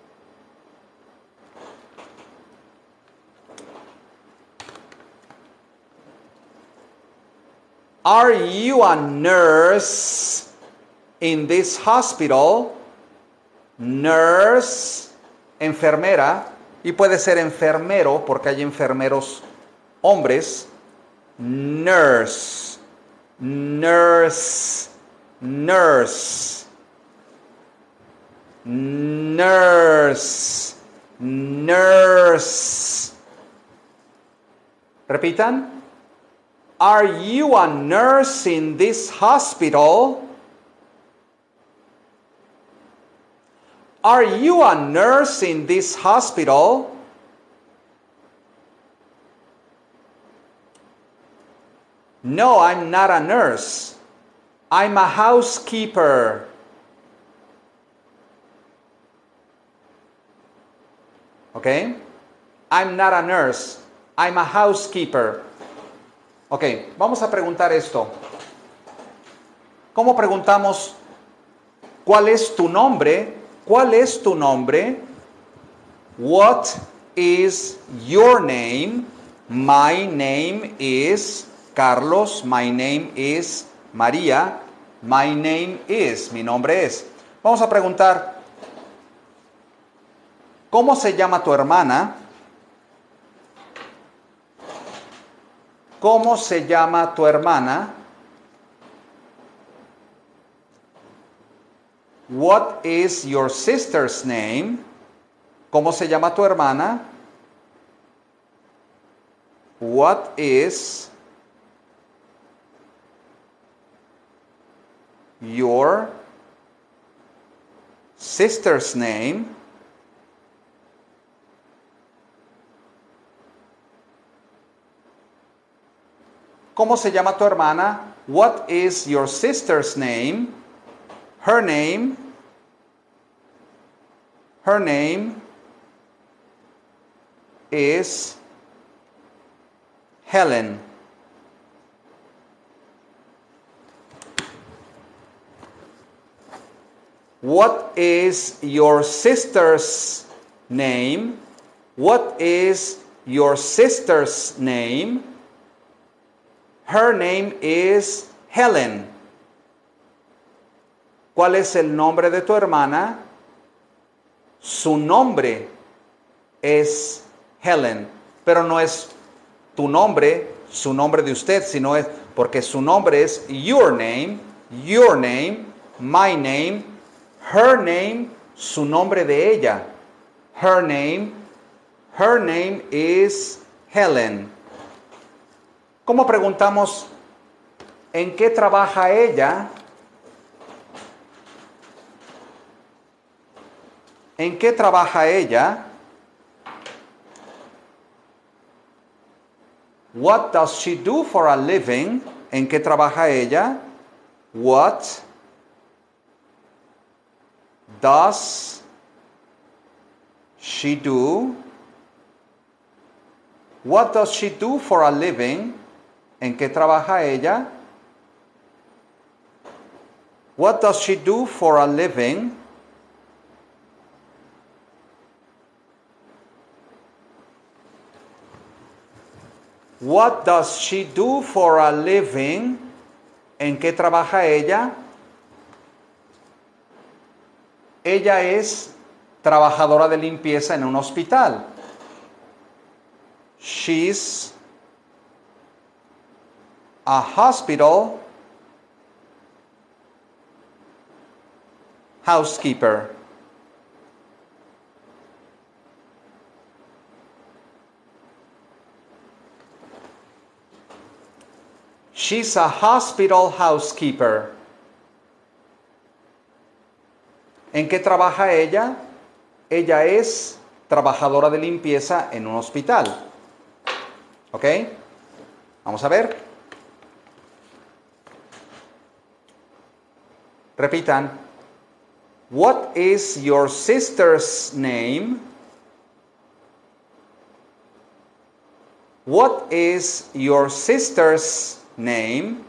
Are you a nurse in this hospital? Nurse, enfermera, y puede ser enfermero porque hay enfermeros hombres. Nurse, nurse, nurse, nurse, nurse. Repitan. Are you a nurse in this hospital? Are you a nurse in this hospital? No, I'm not a nurse. I'm a housekeeper. Okay? I'm not a nurse. I'm a housekeeper. Ok, vamos a preguntar esto. ¿Cómo preguntamos cuál es tu nombre? ¿Cuál es tu nombre? What is your name? My name is Carlos. My name is María. My name is. Mi nombre es. Vamos a preguntar, ¿cómo se llama tu hermana? ¿Cómo se llama tu hermana? What is your sister's name? ¿Cómo se llama tu hermana? What is your sister's name? ¿Cómo se llama tu hermana? What is your sister's name? Her name. Her name is Helen. What is your sister's name? What is your sister's name? Her name is Helen. ¿Cuál es el nombre de tu hermana? Su nombre es Helen, pero no es tu nombre, su nombre de usted, sino es porque su nombre es your name, your name, my name, her name, su nombre de ella. Her name, her name is Helen. ¿Cómo preguntamos en qué trabaja ella? ¿En qué trabaja ella? What does she do for a living? ¿En qué trabaja ella? What does she do? What does she do for a living? ¿En qué trabaja ella? What does she do for a living? What does she do for a living? ¿En qué trabaja ella? Ella es trabajadora de limpieza en un hospital. She's a hospital housekeeper. She's a hospital housekeeper. ¿En qué trabaja ella? Ella es trabajadora de limpieza en un hospital. ¿Ok? Vamos a ver. Repitan. What is your sister's name? What is your sister's name?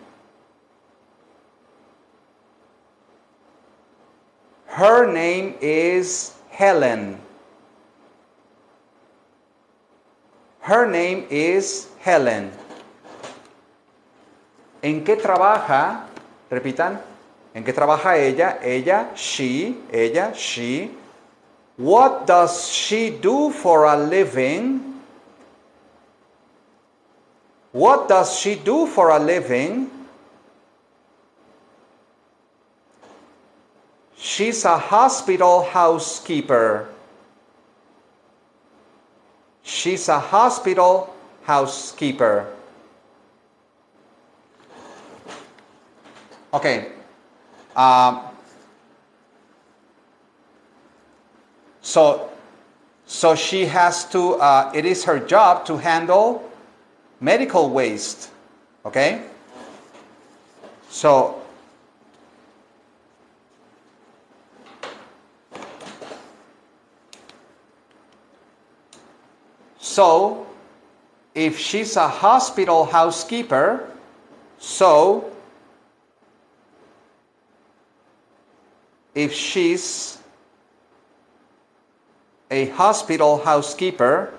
Her name is Helen. Her name is Helen. ¿En qué trabaja? Repitan. ¿En qué trabaja ella? Ella, she, ella, she. What does she do for a living? What does she do for a living? She's a hospital housekeeper. She's a hospital housekeeper. Okay. Uh, so, so she has to, uh, it is her job to handle medical waste. Okay? So, So, if she's a hospital housekeeper, so if she's a hospital housekeeper,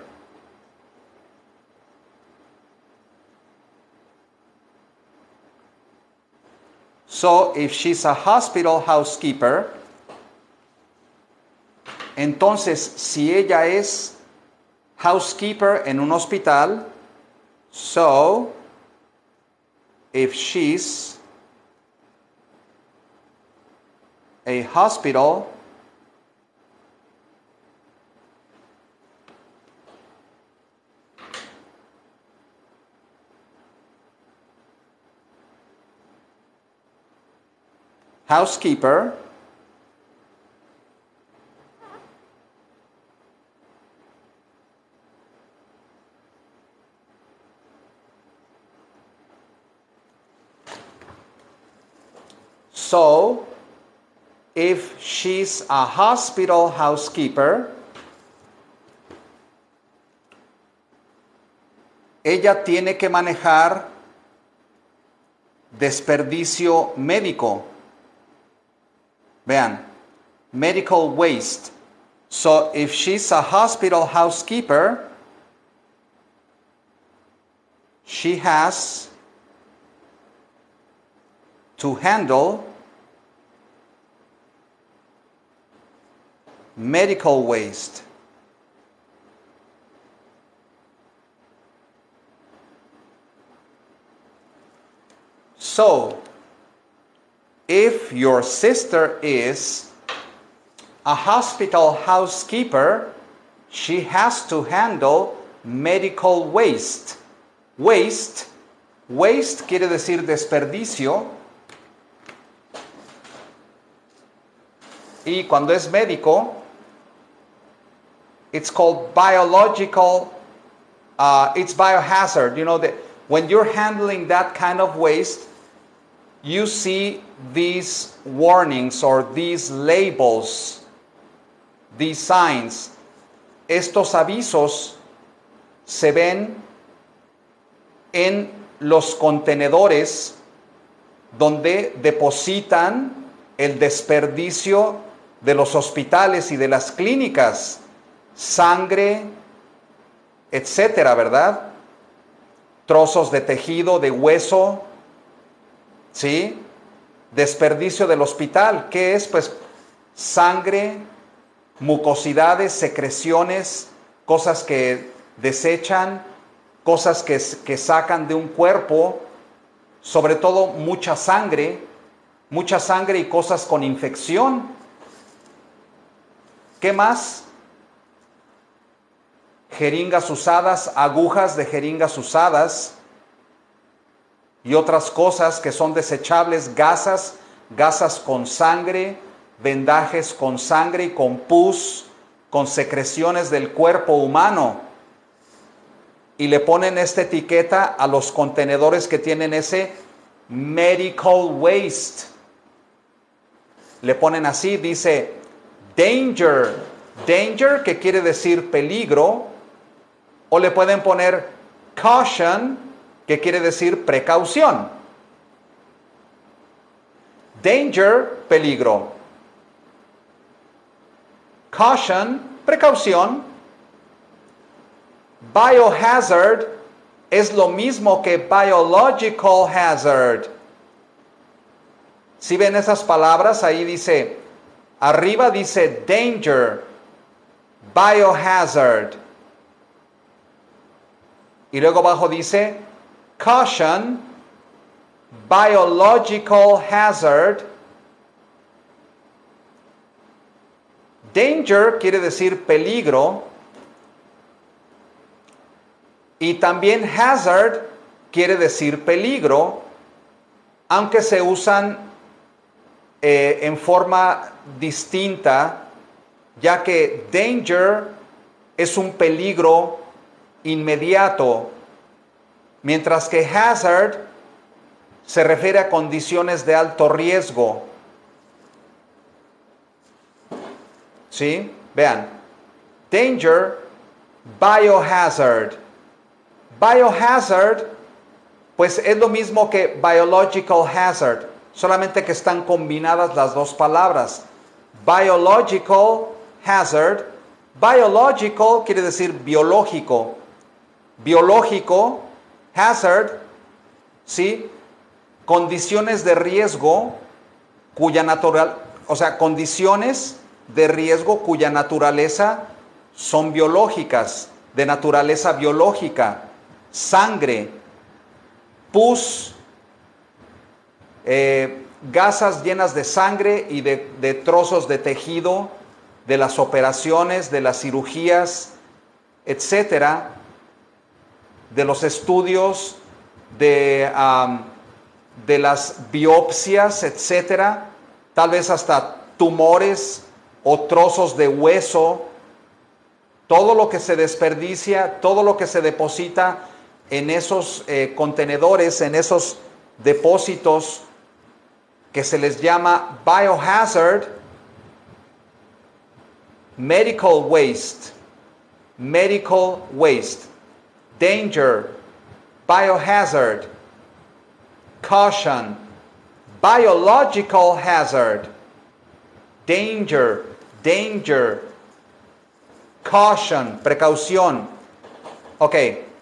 so if she's a hospital housekeeper, entonces si ella es housekeeper en un hospital, so if she's a hospital housekeeper, so, if she's a hospital housekeeper, ella tiene que manejar desperdicio médico. Vean, medical waste. So, if she's a hospital housekeeper, she has to handle medical waste. So, if your sister is a hospital housekeeper, she has to handle medical waste. Waste, waste quiere decir desperdicio. Y cuando es médico, it's called biological, uh, it's biohazard. You know, the, when you're handling that kind of waste, you see these warnings or these labels, these signs. Estos avisos se ven en los contenedores donde depositan el desperdicio de los hospitales y de las clínicas, sangre, etcétera, ¿verdad? Trozos de tejido, de hueso, ¿sí? Desperdicio del hospital, ¿qué es? Pues sangre, mucosidades, secreciones, cosas que desechan, cosas que, que sacan de un cuerpo, sobre todo mucha sangre, mucha sangre y cosas con infección. ¿Qué más? Jeringas usadas, agujas de jeringas usadas y otras cosas que son desechables, gasas, gasas con sangre, vendajes con sangre y con pus, con secreciones del cuerpo humano. Y le ponen esta etiqueta a los contenedores que tienen ese medical waste. Le ponen así, dice danger, danger que quiere decir peligro, o le pueden poner caution que quiere decir precaución. Danger, peligro. Caution, precaución. Biohazard es lo mismo que biological hazard. Si ven esas palabras, ahí dice, arriba dice danger, biohazard. Y luego abajo dice caution, biological hazard. Danger quiere decir peligro. Y también hazard quiere decir peligro, aunque se usan eh, en forma distinta, ya que danger es un peligro inmediato, mientras que hazard se refiere a condiciones de alto riesgo. ¿Sí? Vean, danger, biohazard. Biohazard, pues es lo mismo que biological hazard, solamente que están combinadas las dos palabras. Biological hazard, biological quiere decir biológico, biológico, hazard, ¿sí? Condiciones de riesgo cuya natural, o sea, condiciones de riesgo cuya naturaleza son biológicas, de naturaleza biológica. Sangre, pus, eh, gasas llenas de sangre y de, de trozos de tejido, de las operaciones, de las cirugías, etcétera, de los estudios, de, um, de las biopsias, etcétera, tal vez hasta tumores o trozos de hueso, todo lo que se desperdicia, todo lo que se deposita en esos eh, contenedores, en esos depósitos que se les llama biohazard, medical waste, medical waste, danger, biohazard, caution, biological hazard, danger, danger, caution, precaución. Ok.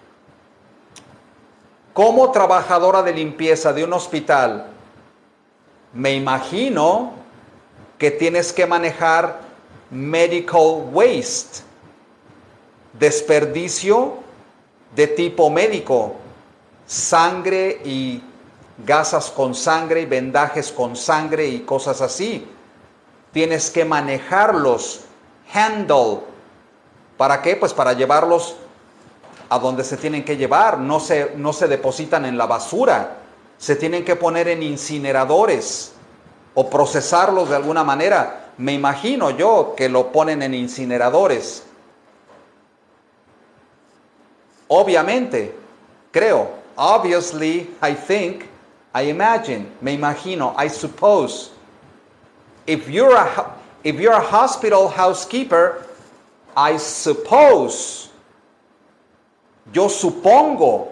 Como trabajadora de limpieza de un hospital, me imagino que tienes que manejar medical waste, desperdicio de tipo médico, sangre y gasas con sangre y vendajes con sangre y cosas así. Tienes que manejarlos, handle. ¿Para qué? Pues para llevarlos a donde se tienen que llevar, no se, no se depositan en la basura, se tienen que poner en incineradores o procesarlos de alguna manera. Me imagino yo que lo ponen en incineradores. Obviamente, creo, obviously, I think, I imagine, me imagino, I suppose. If you're a, if you're a hospital housekeeper, I suppose. Yo supongo.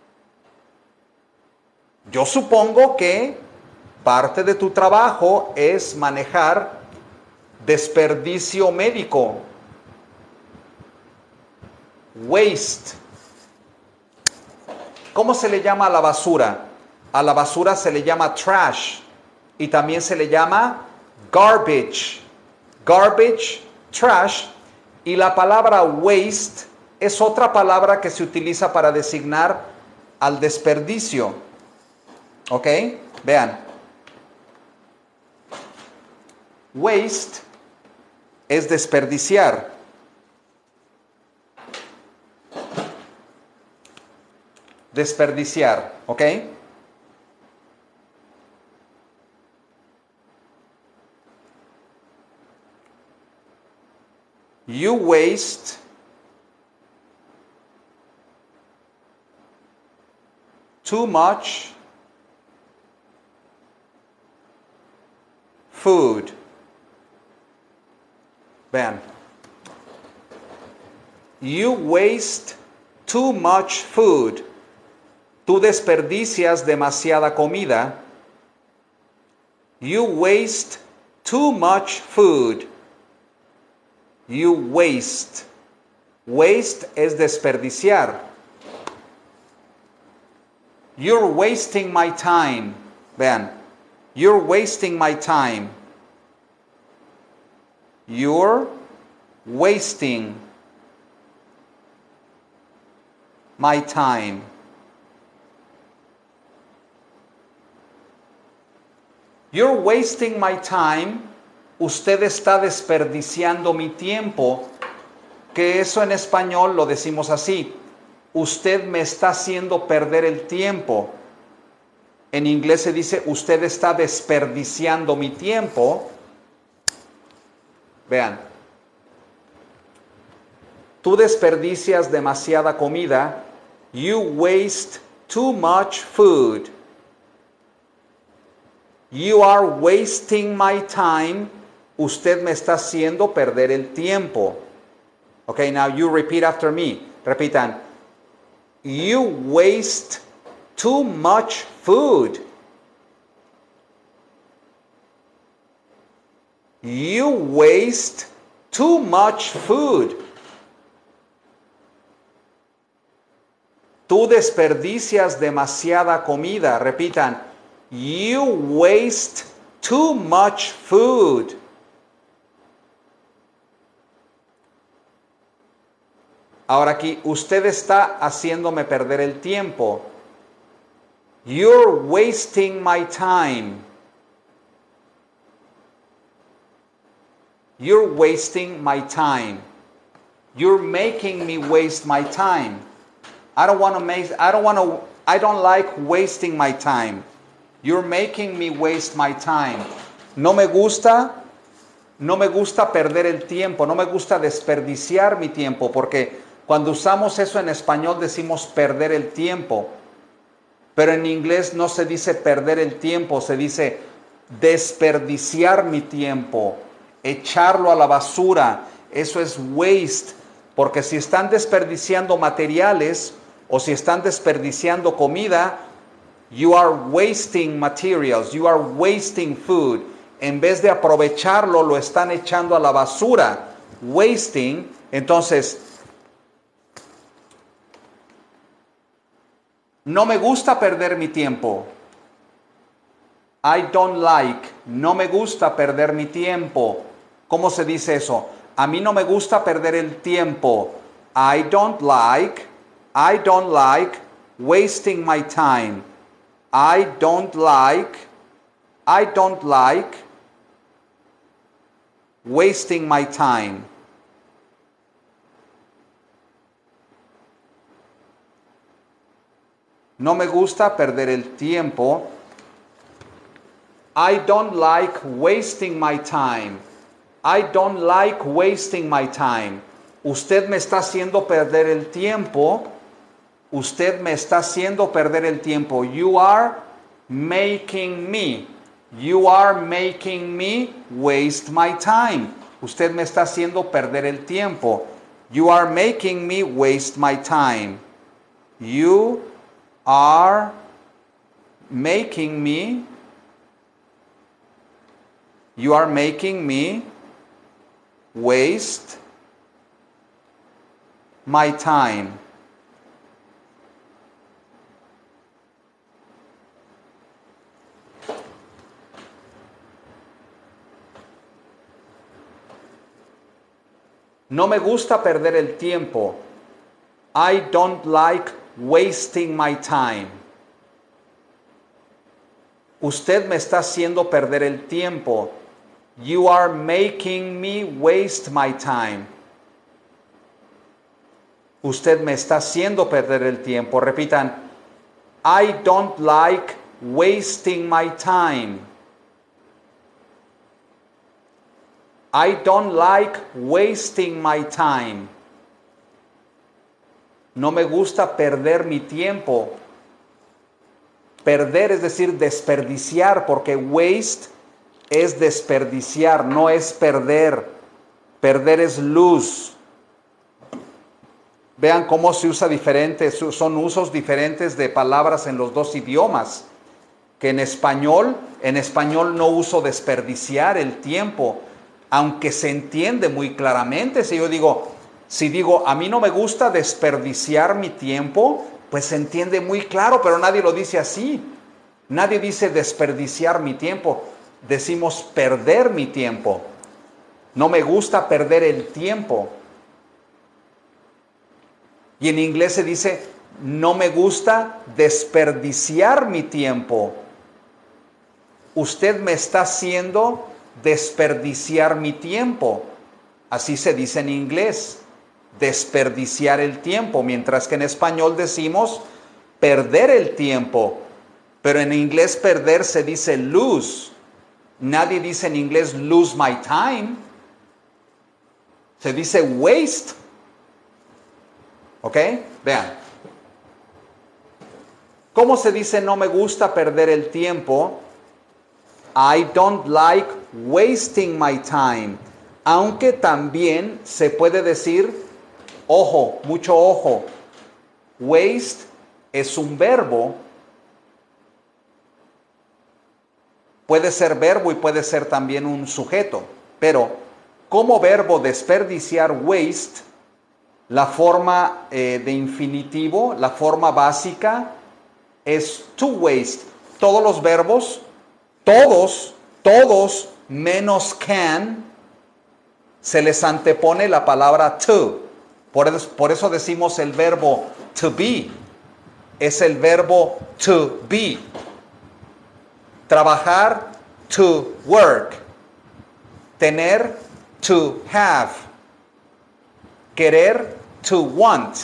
Yo supongo que parte de tu trabajo es manejar desperdicio médico. Waste. ¿Cómo se le llama a la basura? A la basura se le llama trash y también se le llama garbage. Garbage, trash, y la palabra waste es otra palabra que se utiliza para designar al desperdicio. ¿Ok? Vean. Waste es desperdiciar. Desperdiciar, ¿ok? You waste too much food. Vean. You waste too much food. Tú desperdicias demasiada comida. You waste too much food. You waste. Waste es desperdiciar. You're wasting my time. Vean. You're wasting my time. You're wasting my time. You're wasting my time. Usted está desperdiciando mi tiempo. Que eso en español lo decimos así. Usted me está haciendo perder el tiempo. En inglés se dice, usted está desperdiciando mi tiempo. Vean. Tú desperdicias demasiada comida. You waste too much food. You are wasting my time. Usted me está haciendo perder el tiempo. Okay, now you repeat after me. Repitan. You waste too much food. You waste too much food. Tú desperdicias demasiada comida. Repitan. You waste too much food. Ahora aquí, usted está haciéndome perder el tiempo. You're wasting my time. You're wasting my time. You're making me waste my time. I don't want to make, I don't want to, I don't like wasting my time. You're making me waste my time. No me gusta, no me gusta perder el tiempo, no me gusta desperdiciar mi tiempo, porque cuando usamos eso en español decimos perder el tiempo, pero en inglés no se dice perder el tiempo, se dice desperdiciar mi tiempo, echarlo a la basura. Eso es waste, porque si están desperdiciando materiales o si están desperdiciando comida, you are wasting materials, you are wasting food. En vez de aprovecharlo, lo están echando a la basura. Wasting. Entonces, no me gusta perder mi tiempo. I don't like. No me gusta perder mi tiempo. ¿Cómo se dice eso? A mí no me gusta perder el tiempo. I don't like. I don't like wasting my time. I don't like. I don't like wasting my time. No me gusta perder el tiempo. I don't like wasting my time. I don't like wasting my time. Usted me está haciendo perder el tiempo. Usted me está haciendo perder el tiempo. You are making me. You are making me waste my time. Usted me está haciendo perder el tiempo. You are making me waste my time. You are making me. You are making me waste my time. No me gusta perder el tiempo. I don't like wasting my time. Usted me está haciendo perder el tiempo. You are making me waste my time. Usted me está haciendo perder el tiempo. Repitan. I don't like wasting my time. I don't like wasting my time. No me gusta perder mi tiempo. Perder es decir desperdiciar, porque waste es desperdiciar, no es perder. Perder es lose. Vean cómo se usa diferente, son usos diferentes de palabras en los dos idiomas. Que en español, en español no uso desperdiciar el tiempo, aunque se entiende muy claramente. Si yo digo, si digo, a mí no me gusta desperdiciar mi tiempo, pues se entiende muy claro, pero nadie lo dice así. Nadie dice desperdiciar mi tiempo. Decimos perder mi tiempo. No me gusta perder el tiempo. Y en inglés se dice, no me gusta desperdiciar mi tiempo. Usted me está haciendo desperdiciar mi tiempo. Así se dice en inglés, desperdiciar el tiempo, mientras que en español decimos perder el tiempo, pero en inglés perder se dice lose. Nadie dice en inglés lose my time, se dice waste. ¿Ok? Vean. ¿Cómo se dice no me gusta perder el tiempo? I don't like wasting my time. Aunque también se puede decir, ojo, mucho ojo, waste es un verbo. Puede ser verbo y puede ser también un sujeto. Pero como verbo desperdiciar waste, la forma eh, de infinitivo, la forma básica es to waste. Todos los verbos, todos, todos menos can, se les antepone la palabra to. Por eso, por eso decimos el verbo to be. Es el verbo to be. Trabajar, to work. Tener, to have. Querer, to want.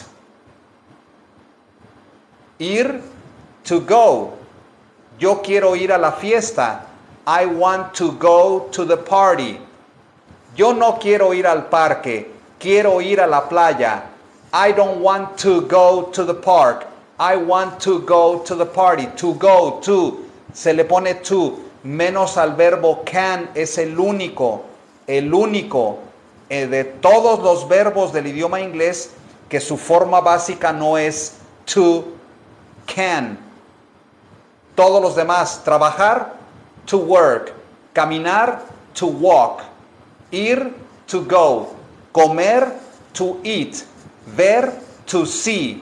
Ir, to go. Yo quiero ir a la fiesta. I want to go to the party. Yo no quiero ir al parque. Quiero ir a la playa. I don't want to go to the park. I want to go to the party. To go, to. Se le pone to. Menos al verbo can. Es el único. El único eh, de todos los verbos del idioma inglés que su forma básica no es to, can. Todos los demás, trabajar, to work. Caminar, to walk. Ir, to go. Comer, to eat. Ver, to see.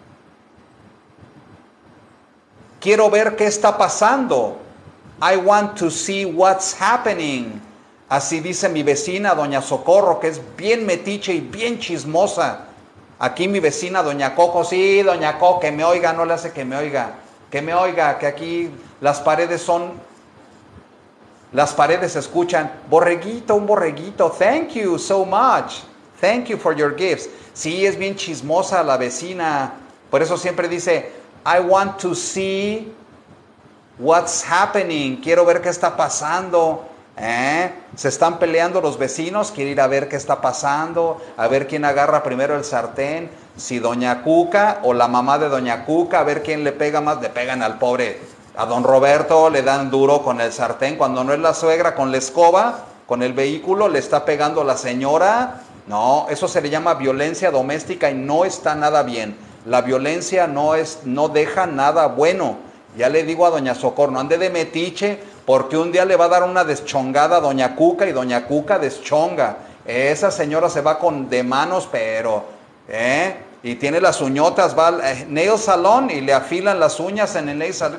Quiero ver qué está pasando. I want to see what's happening. Así dice mi vecina, doña Socorro, que es bien metiche y bien chismosa. Aquí mi vecina, doña Coco, sí, doña Coco, que me oiga, no le hace que me oiga. Que me oiga, que aquí las paredes son, las paredes escuchan, borreguito, un borreguito, thank you so much, thank you for your gifts. Sí, es bien chismosa la vecina, por eso siempre dice, I want to see what's happening, quiero ver qué está pasando. ¿Eh? Se están peleando los vecinos, quiere ir a ver qué está pasando, a ver quién agarra primero el sartén, si doña Cuca o la mamá de doña Cuca, a ver quién le pega más, le pegan al pobre, a don Roberto le dan duro con el sartén, cuando no es la suegra con la escoba, con el vehículo, le está pegando la señora. No, eso se le llama violencia doméstica y no está nada bien. La violencia no, es, no deja nada bueno. Ya le digo a doña Socorro, no ande de metiche, porque un día le va a dar una deschongada a doña Cuca y doña Cuca deschonga. Esa señora se va con de manos, pero, ¿eh? Y tiene las uñotas, va al eh, nail salon y le afilan las uñas en el nail salon.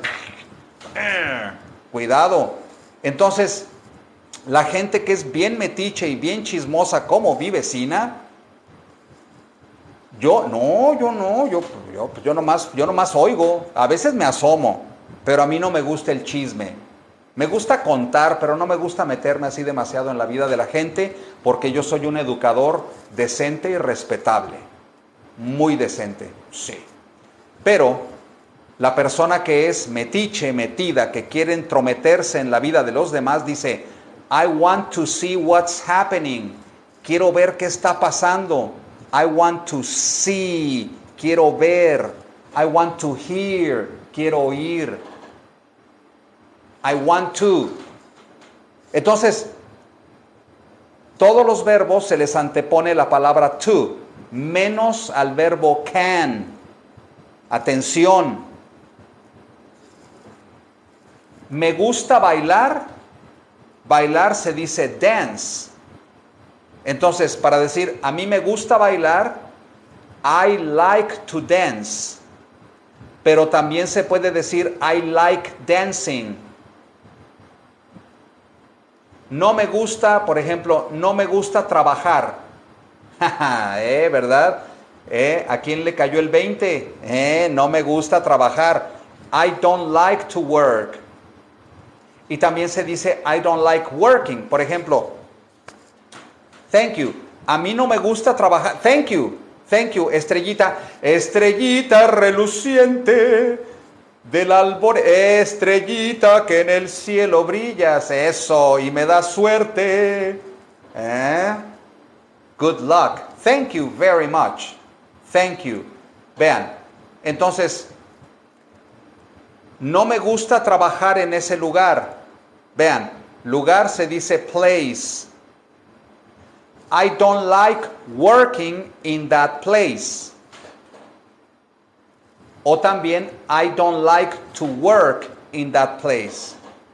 Cuidado. Entonces, la gente que es bien metiche y bien chismosa como mi vecina, yo no, yo no, yo, yo, yo, nomás, yo nomás oigo, a veces me asomo, pero a mí no me gusta el chisme. Me gusta contar, pero no me gusta meterme así demasiado en la vida de la gente, porque yo soy un educador decente y respetable, muy decente, sí. Pero la persona que es metiche, metida, que quiere entrometerse en la vida de los demás, dice, I want to see what's happening, quiero ver qué está pasando. I want to see, quiero ver. I want to hear, quiero oír. I want to. Entonces, todos los verbos se les antepone la palabra to, menos al verbo can. Atención. Me gusta bailar. Bailar se dice dance. Entonces, para decir, a mí me gusta bailar, I like to dance. Pero también se puede decir, I like dancing. No me gusta, por ejemplo, no me gusta trabajar. ¿Eh? ¿Verdad? ¿Eh? ¿A quién le cayó el veinte? ¿Eh? No me gusta trabajar. I don't like to work. Y también se dice, I don't like working. Por ejemplo, thank you. A mí no me gusta trabajar. Thank you. Thank you. Estrellita. Estrellita reluciente del albor. Estrellita que en el cielo brillas. Eso. Y me da suerte. ¿Eh? Good luck. Thank you very much. Thank you. Vean. Entonces, no me gusta trabajar en ese lugar. Vean. Lugar se dice place. I don't like working in that place. O también, I don't like to work in that place.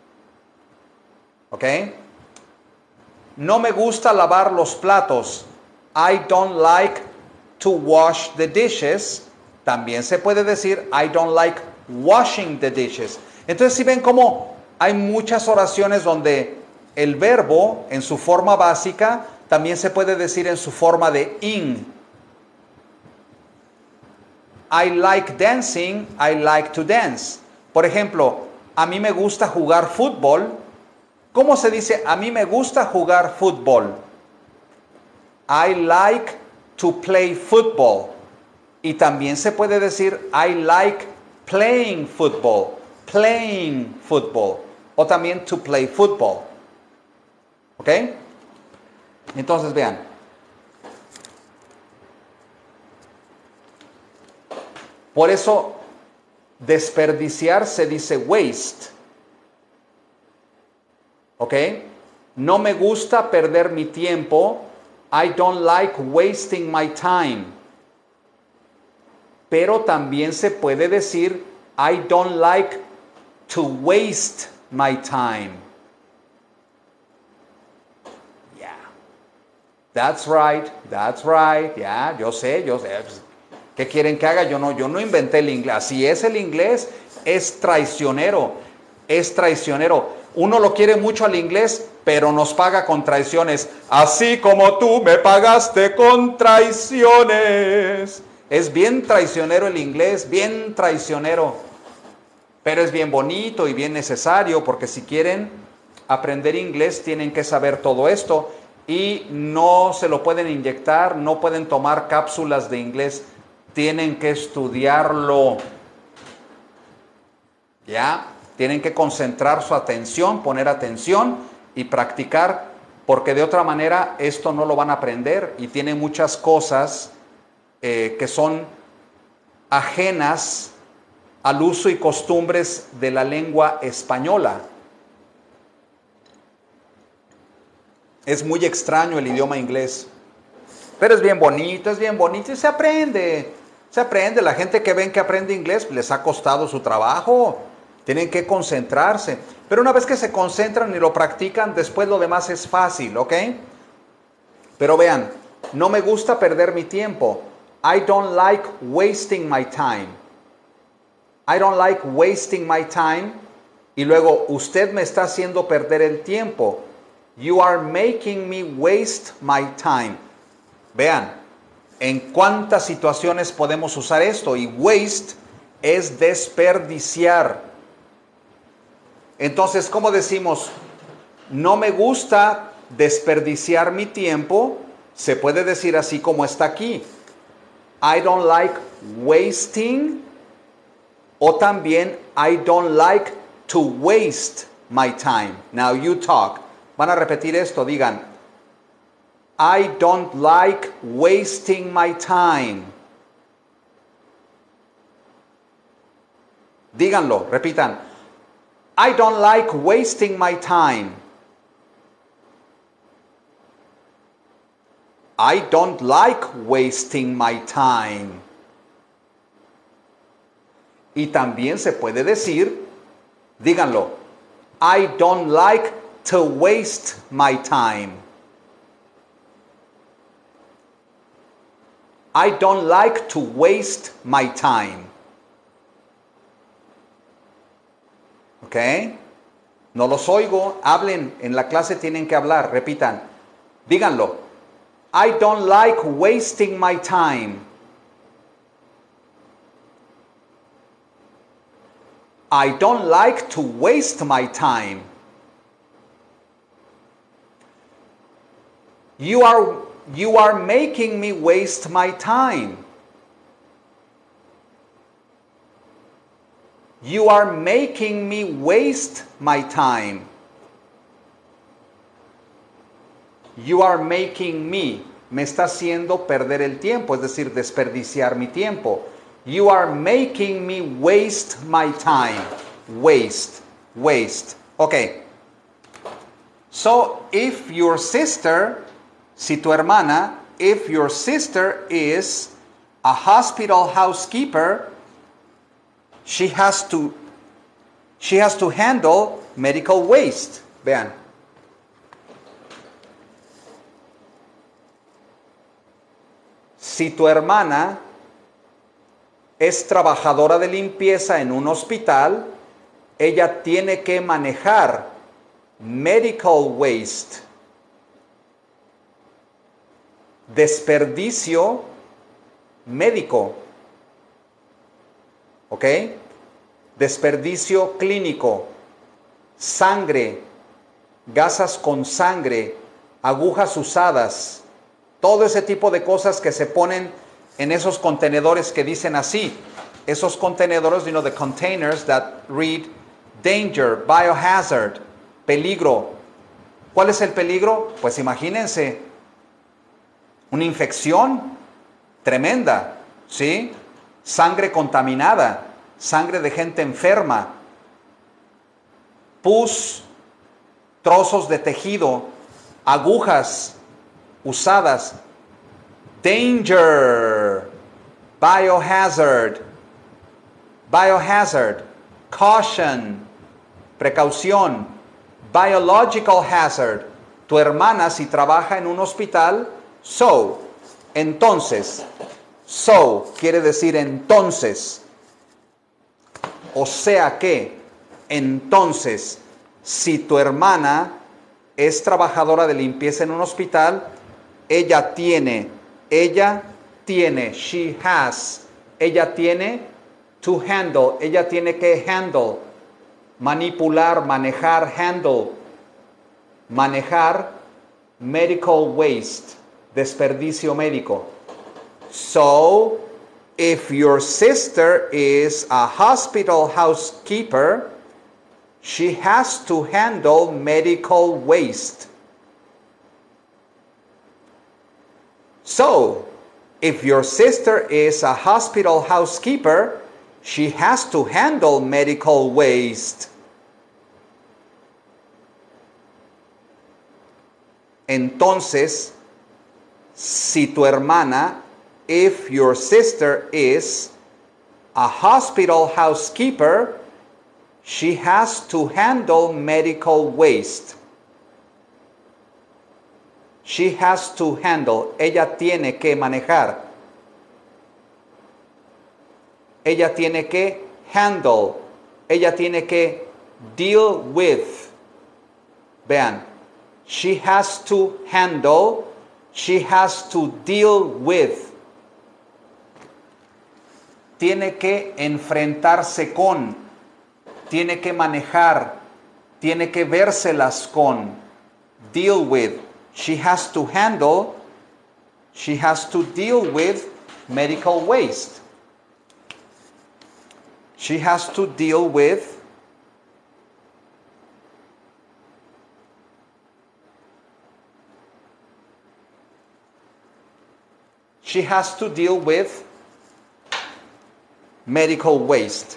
¿Ok? No me gusta lavar los platos. I don't like to wash the dishes. También se puede decir, I don't like washing the dishes. Entonces, si ven cómo hay muchas oraciones donde el verbo, en su forma básica, también se puede decir en su forma de ing. I like dancing, I like to dance. Por ejemplo, a mí me gusta jugar fútbol. ¿Cómo se dice? A mí me gusta jugar fútbol. I like to play football. Y también se puede decir I like playing football. Playing football. O también to play football. ¿Ok? Entonces vean. Por eso desperdiciar se dice waste. ¿Ok? No me gusta perder mi tiempo. I don't like wasting my time. Pero también se puede decir I don't like to waste my time. Yeah. That's right. That's right. Yeah, yo sé, yo sé. ¿Qué quieren que haga? Yo no, yo no inventé el inglés. Así es el inglés, es traicionero. Es traicionero. Uno lo quiere mucho al inglés, pero nos paga con traiciones. Así como tú me pagaste con traiciones. Es bien traicionero el inglés, bien traicionero. Pero es bien bonito y bien necesario, porque si quieren aprender inglés tienen que saber todo esto. Y no se lo pueden inyectar, no pueden tomar cápsulas de inglés. Tienen que estudiarlo. ¿Ya? Tienen que concentrar su atención, poner atención y practicar, porque de otra manera esto no lo van a aprender y tiene muchas cosas eh, que son ajenas al uso y costumbres de la lengua española. Es muy extraño el idioma inglés, pero es bien bonito, es bien bonito y se aprende. Se aprende. La gente que ven que aprende inglés les ha costado su trabajo. Tienen que concentrarse. Pero una vez que se concentran y lo practican, después lo demás es fácil, ¿ok? Pero vean, no me gusta perder mi tiempo. I don't like wasting my time. I don't like wasting my time. Y luego, usted me está haciendo perder el tiempo. You are making me waste my time. Vean, en cuántas situaciones podemos usar esto. Y waste es desperdiciar. Entonces, ¿cómo decimos? No me gusta desperdiciar mi tiempo. Se puede decir así como está aquí. I don't like wasting. O también, I don't like to waste my time. Now you talk. Van a repetir esto, digan. I don't like wasting my time. Díganlo, repitan. I don't like wasting my time. I don't like wasting my time. Y también se puede decir, díganlo, I don't like to waste my time. I don't like to waste my time. ¿Ok? No los oigo. Hablen. En la clase tienen que hablar. Repitan. Díganlo. I don't like wasting my time. I don't like to waste my time. You are, you are making me waste my time. You are making me waste my time. You are making me. Me está haciendo perder el tiempo, es decir, desperdiciar mi tiempo. You are making me waste my time. Waste. Waste. Okay. So, if your sister, si tu hermana, if your sister is a hospital housekeeper, she has to, she has to handle medical waste. Vean. Si tu hermana es trabajadora de limpieza en un hospital, ella tiene que manejar medical waste, desperdicio médico, ¿ok? Desperdicio clínico, sangre, gasas con sangre, agujas usadas, todo ese tipo de cosas que se ponen en esos contenedores que dicen así. Esos contenedores, you know, the containers that read danger, biohazard, peligro. ¿Cuál es el peligro? Pues imagínense, una infección tremenda, ¿sí? Sangre contaminada, sangre de gente enferma, pus, trozos de tejido, agujas usadas, danger, biohazard, biohazard, caution, precaución, biological hazard. Tu hermana si trabaja en un hospital, so, entonces, so quiere decir entonces, o sea que, entonces, si tu hermana es trabajadora de limpieza en un hospital, ella tiene, ella tiene, she has, ella tiene to handle, ella tiene que handle, manipular, manejar, handle, manejar medical waste, desperdicio médico. So, if your sister is a hospital housekeeper, She has to handle medical waste. So, if your sister is a hospital housekeeper, she has to handle medical waste. Entonces, si tu hermana, if your sister is a hospital housekeeper, she has to handle medical waste. She has to handle. Ella tiene que manejar. Ella tiene que handle. Ella tiene que deal with. Vean. She has to handle. She has to deal with. Tiene que enfrentarse con. Tiene que manejar. Tiene que vérselas con. Deal with. She has to handle. She has to deal with medical waste. She has to deal with She has to deal with medical waste.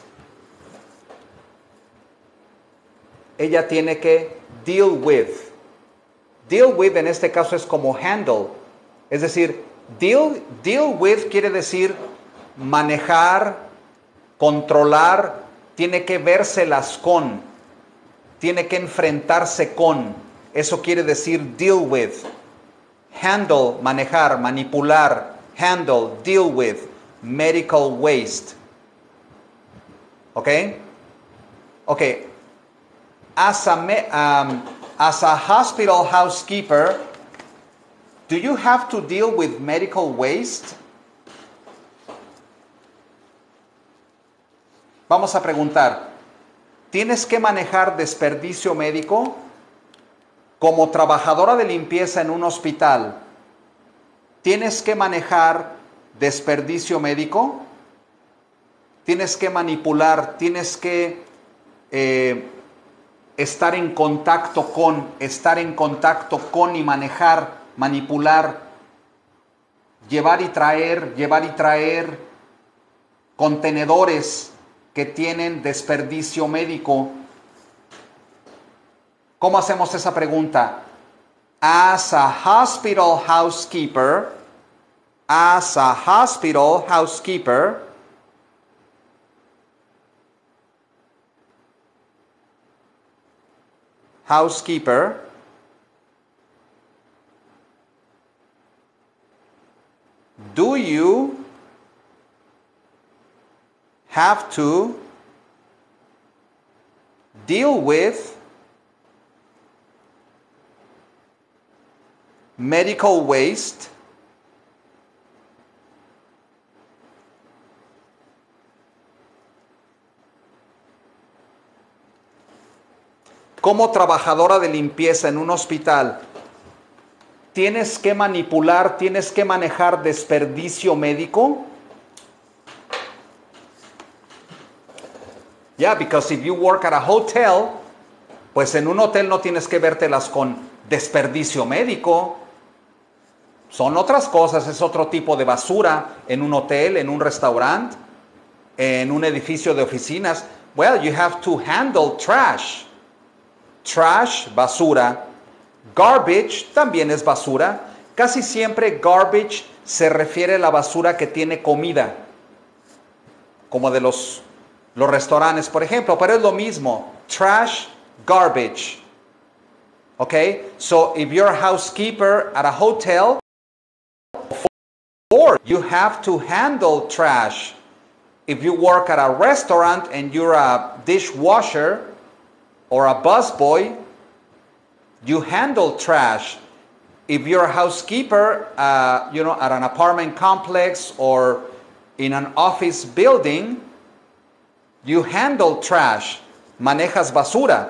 Ella tiene que deal with. Deal with en este caso es como handle. Es decir, deal, deal with quiere decir manejar, controlar, tiene que vérselas con, tiene que enfrentarse con. Eso quiere decir deal with. Handle, manejar, manipular. Handle, deal with, medical waste. Okay? Okay. As a, um, as a hospital housekeeper, do you have to deal with medical waste? Vamos a preguntar, ¿tienes que manejar desperdicio médico? Como trabajadora de limpieza en un hospital, ¿tienes que manejar desperdicio médico? ¿Tienes que manipular? ¿Tienes que eh, estar en contacto con, estar en contacto con y manejar, manipular, llevar y traer, llevar y traer contenedores que tienen desperdicio médico? ¿Cómo hacemos esa pregunta? As a hospital housekeeper, as a hospital housekeeper, housekeeper, do you have to deal with medical waste? Como trabajadora de limpieza en un hospital, ¿tienes que manipular, tienes que manejar desperdicio médico? Yeah, because if you work at a hotel, pues en un hotel no tienes que vértelas con desperdicio médico. Son otras cosas, es otro tipo de basura en un hotel, en un restaurante, en un edificio de oficinas. Well, you have to handle trash. Trash, basura. Garbage también es basura. Casi siempre garbage se refiere a la basura que tiene comida, como de los, los restaurantes, por ejemplo, pero es lo mismo. Trash, garbage. Okay, so if you're a housekeeper at a hotel, or you have to handle trash. If you work at a restaurant and you're a dishwasher or a busboy, you handle trash. If you're a housekeeper, uh, you know, at an apartment complex or in an office building, you handle trash. Manejas basura.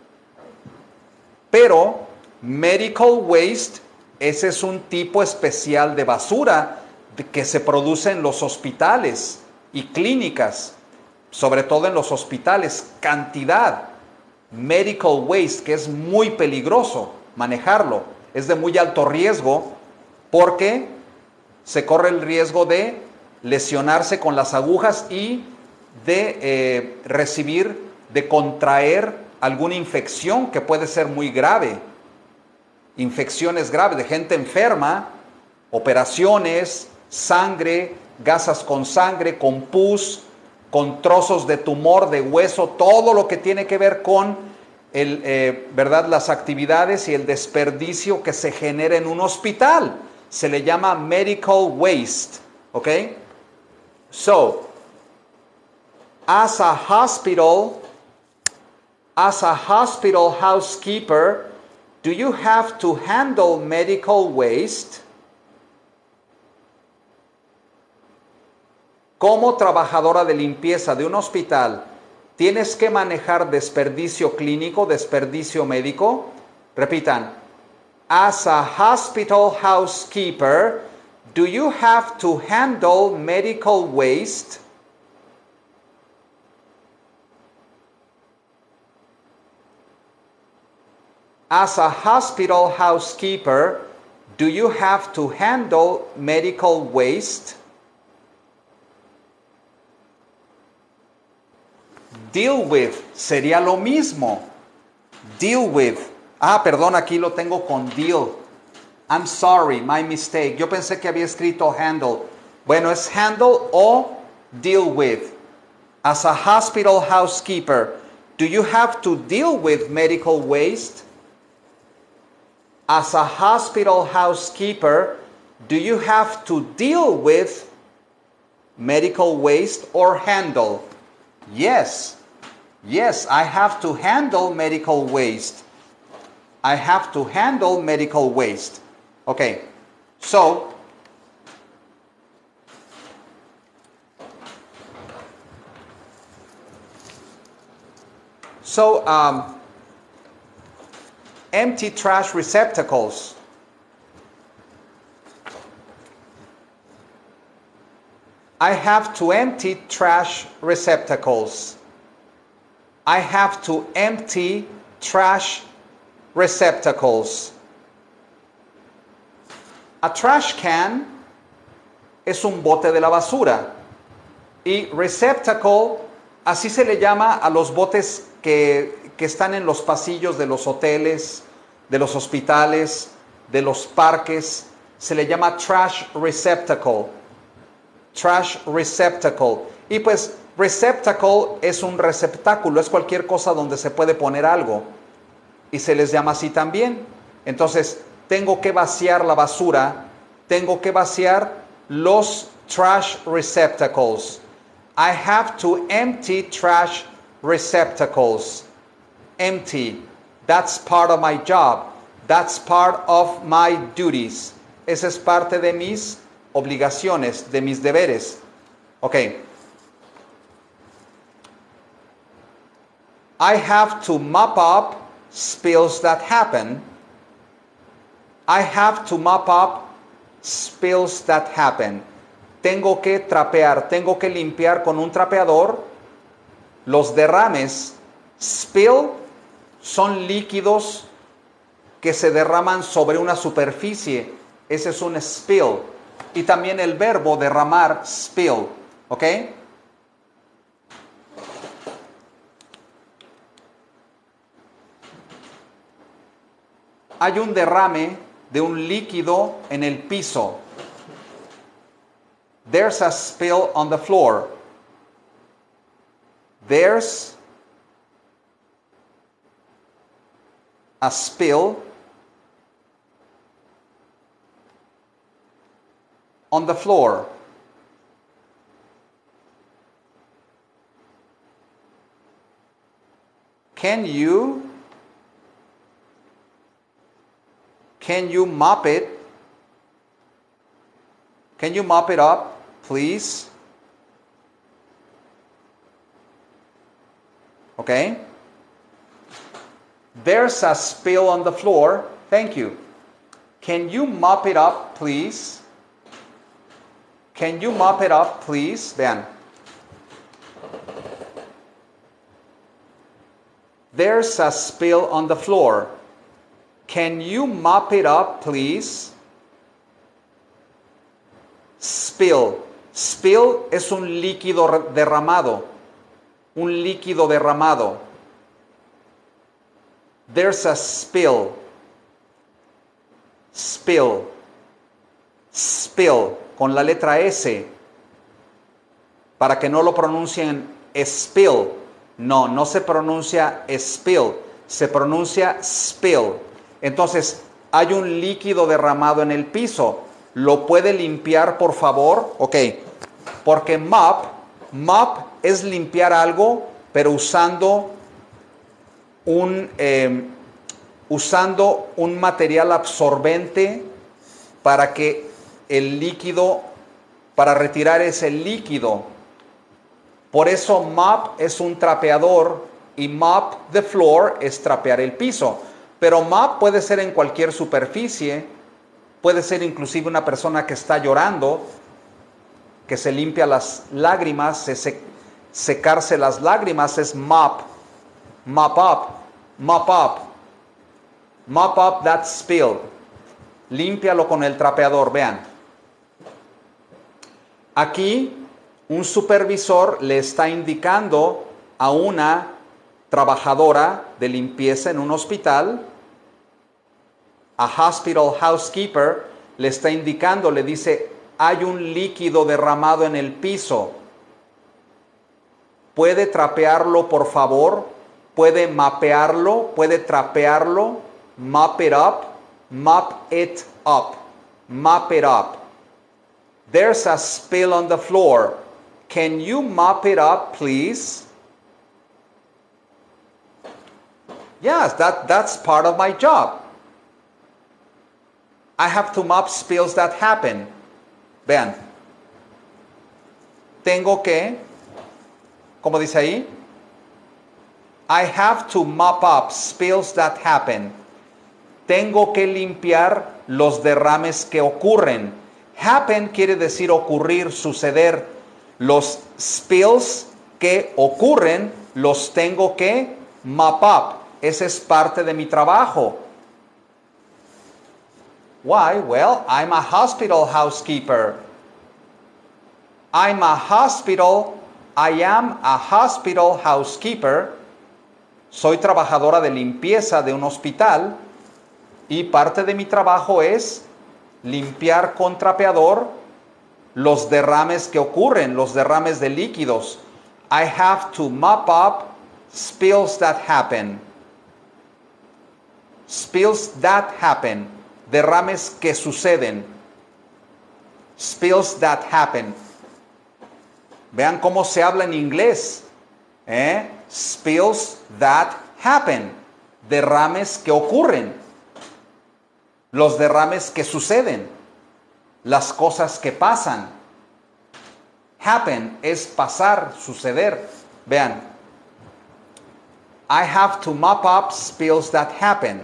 Pero medical waste, ese es un tipo especial de basura que se produce en los hospitales y clínicas, sobre todo en los hospitales, cantidad. medical waste, que es muy peligroso manejarlo, es de muy alto riesgo porque se corre el riesgo de lesionarse con las agujas y de eh, recibir, de contraer alguna infección que puede ser muy grave. Infecciones graves de gente enferma, operaciones, sangre, gasas con sangre, con pus, con trozos de tumor, de hueso, todo lo que tiene que ver con el, eh, ¿verdad? Las actividades y el desperdicio que se genera en un hospital. Se le llama medical waste. ¿Ok? So, as a hospital, as a hospital housekeeper, do you have to handle medical waste? Como trabajadora de limpieza de un hospital, ¿tienes que manejar desperdicio clínico, desperdicio médico? Repitan. As a hospital housekeeper, do you have to handle medical waste? As a hospital housekeeper, do you have to handle medical waste? Deal with sería lo mismo. Deal with. Ah, perdón, aquí lo tengo con deal. I'm sorry, my mistake. Yo pensé que había escrito handle. Bueno, es handle o deal with. As a hospital housekeeper, do you have to deal with medical waste? As a hospital housekeeper, do you have to deal with medical waste or handle? Yes. Yes, I have to handle medical waste. I have to handle medical waste. Okay. So, so um, empty trash receptacles. I have to empty trash receptacles. I have to empty trash receptacles. A trash can es un bote de la basura. Y receptacle, así se le llama a los botes que, que están en los pasillos de los hoteles, de los hospitales, de los parques. Se le llama trash receptacle. Trash receptacle. Y pues receptacle es un receptáculo, es cualquier cosa donde se puede poner algo. Y se les llama así también. Entonces, tengo que vaciar la basura, tengo que vaciar los trash receptacles. I have to empty trash receptacles. Empty. That's part of my job. That's part of my duties. Esa es parte de mis obligaciones, de mis deberes. Ok. I have to mop up spills that happen. I have to mop up spills that happen. Tengo que trapear, tengo que limpiar con un trapeador los derrames. Spill son líquidos que se derraman sobre una superficie. Ese es un spill. Y también el verbo derramar, spill. ¿Ok? Hay un derrame de un líquido en el piso. There's a spill on the floor. There's a spill on the floor. Can you Can you mop it? Can you mop it up, please? Okay. There's a spill on the floor. Thank you. Can you mop it up, please? Can you mop it up, please? Vean. There's a spill on the floor. Can you mop it up, please? Spill. Spill es un líquido derramado. Un líquido derramado. There's a spill. Spill. Spill. Con la letra S. Para que no lo pronuncien spill. No, no se pronuncia spill. Se pronuncia spill. Entonces, hay un líquido derramado en el piso. ¿Lo puede limpiar, por favor? Ok. Porque mop, mop es limpiar algo, pero usando un, eh, usando un material absorbente para que el líquido, para retirar ese líquido. Por eso mop es un trapeador y mop the floor es trapear el piso. Pero mop puede ser en cualquier superficie, puede ser inclusive una persona que está llorando, que se limpia las lágrimas, se sec secarse las lágrimas es mop, mop up, mop up, mop up that spill. Límpialo con el trapeador, vean. Aquí un supervisor le está indicando a una trabajadora de limpieza en un hospital, a hospital housekeeper, le está indicando, le dice, hay un líquido derramado en el piso. ¿Puede trapearlo, por favor? ¿Puede mapearlo? ¿Puede trapearlo? Mop it up. Mop it up. Mop it up. There's a spill on the floor. Can you mop it up, please? Yes, that, that's part of my job. I have to mop spills that happen. Vean. Tengo que, ¿cómo dice ahí? I have to mop up spills that happen. Tengo que limpiar los derrames que ocurren. Happen quiere decir ocurrir, suceder. Los spills que ocurren los tengo que mop up. Ese es parte de mi trabajo. Why? Well, I'm a hospital housekeeper. I'm a hospital, I am a hospital housekeeper. Soy trabajadora de limpieza de un hospital y parte de mi trabajo es limpiar con trapeador los derrames que ocurren, los derrames de líquidos. I have to mop up spills that happen. Spills that happen. Derrames que suceden. Spills that happen. Vean cómo se habla en inglés. ¿Eh? Spills that happen. Derrames que ocurren. Los derrames que suceden. Las cosas que pasan. Happen es pasar, suceder. Vean. I have to mop up spills that happen.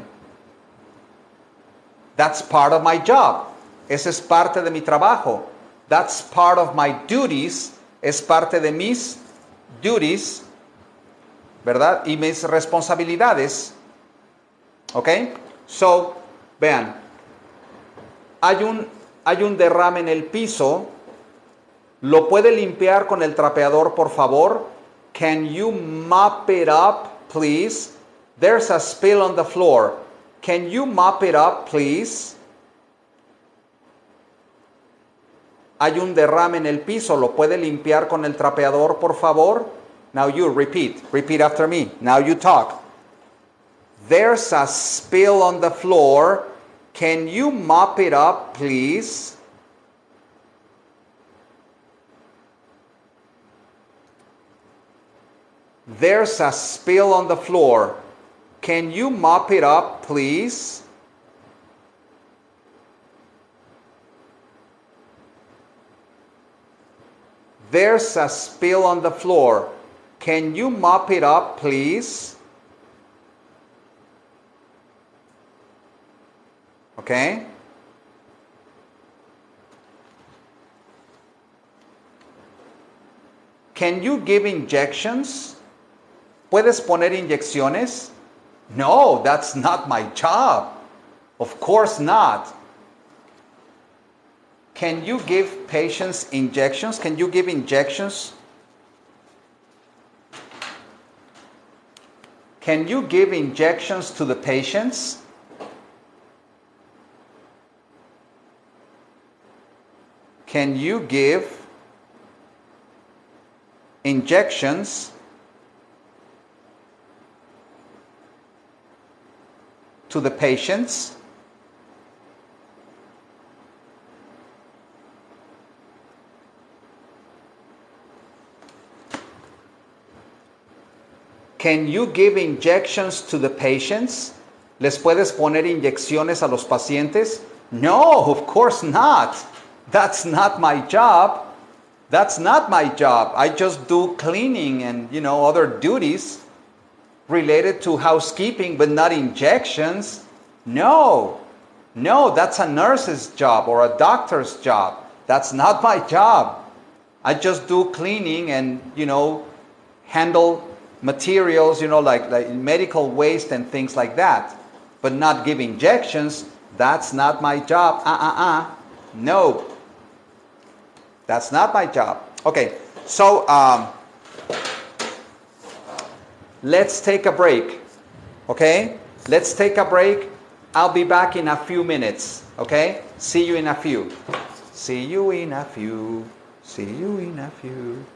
That's part of my job. Ese es parte de mi trabajo. That's part of my duties. Es parte de mis duties, ¿verdad? Y mis responsabilidades. ¿Ok? So, vean. Hay un, hay un derrame en el piso. ¿Lo puede limpiar con el trapeador, por favor? Can you mop it up, please? There's a spill on the floor. Can you mop it up, please? Hay un derrame en el piso. ¿Lo puede limpiar con el trapeador, por favor? Now you repeat. Repeat after me. Now you talk. There's a spill on the floor. Can you mop it up, please? There's a spill on the floor. Can you mop it up, please? There's a spill on the floor. Can you mop it up, please? Okay? Can you give injections? ¿puedes poner inyecciones? No, that's not my job. Of course not. Can you give patients injections? Can you give injections? Can you give injections to the patients? Can you give injections to the patients? Can you give injections to the patients? ¿Les puedes poner inyecciones a los pacientes? No, of course not. That's not my job. That's not my job. I just do cleaning and, you know, other duties related to housekeeping, but not injections. No. No, that's a nurse's job or a doctor's job. That's not my job. I just do cleaning and, you know, handle materials, you know, like, like medical waste and things like that. But not give injections, that's not my job. Uh-uh-uh. No. That's not my job. Okay, so um, let's take a break. Okay? Let's take a break. I'll be back in a few minutes. Okay? See you in a few. See you in a few. See you in a few.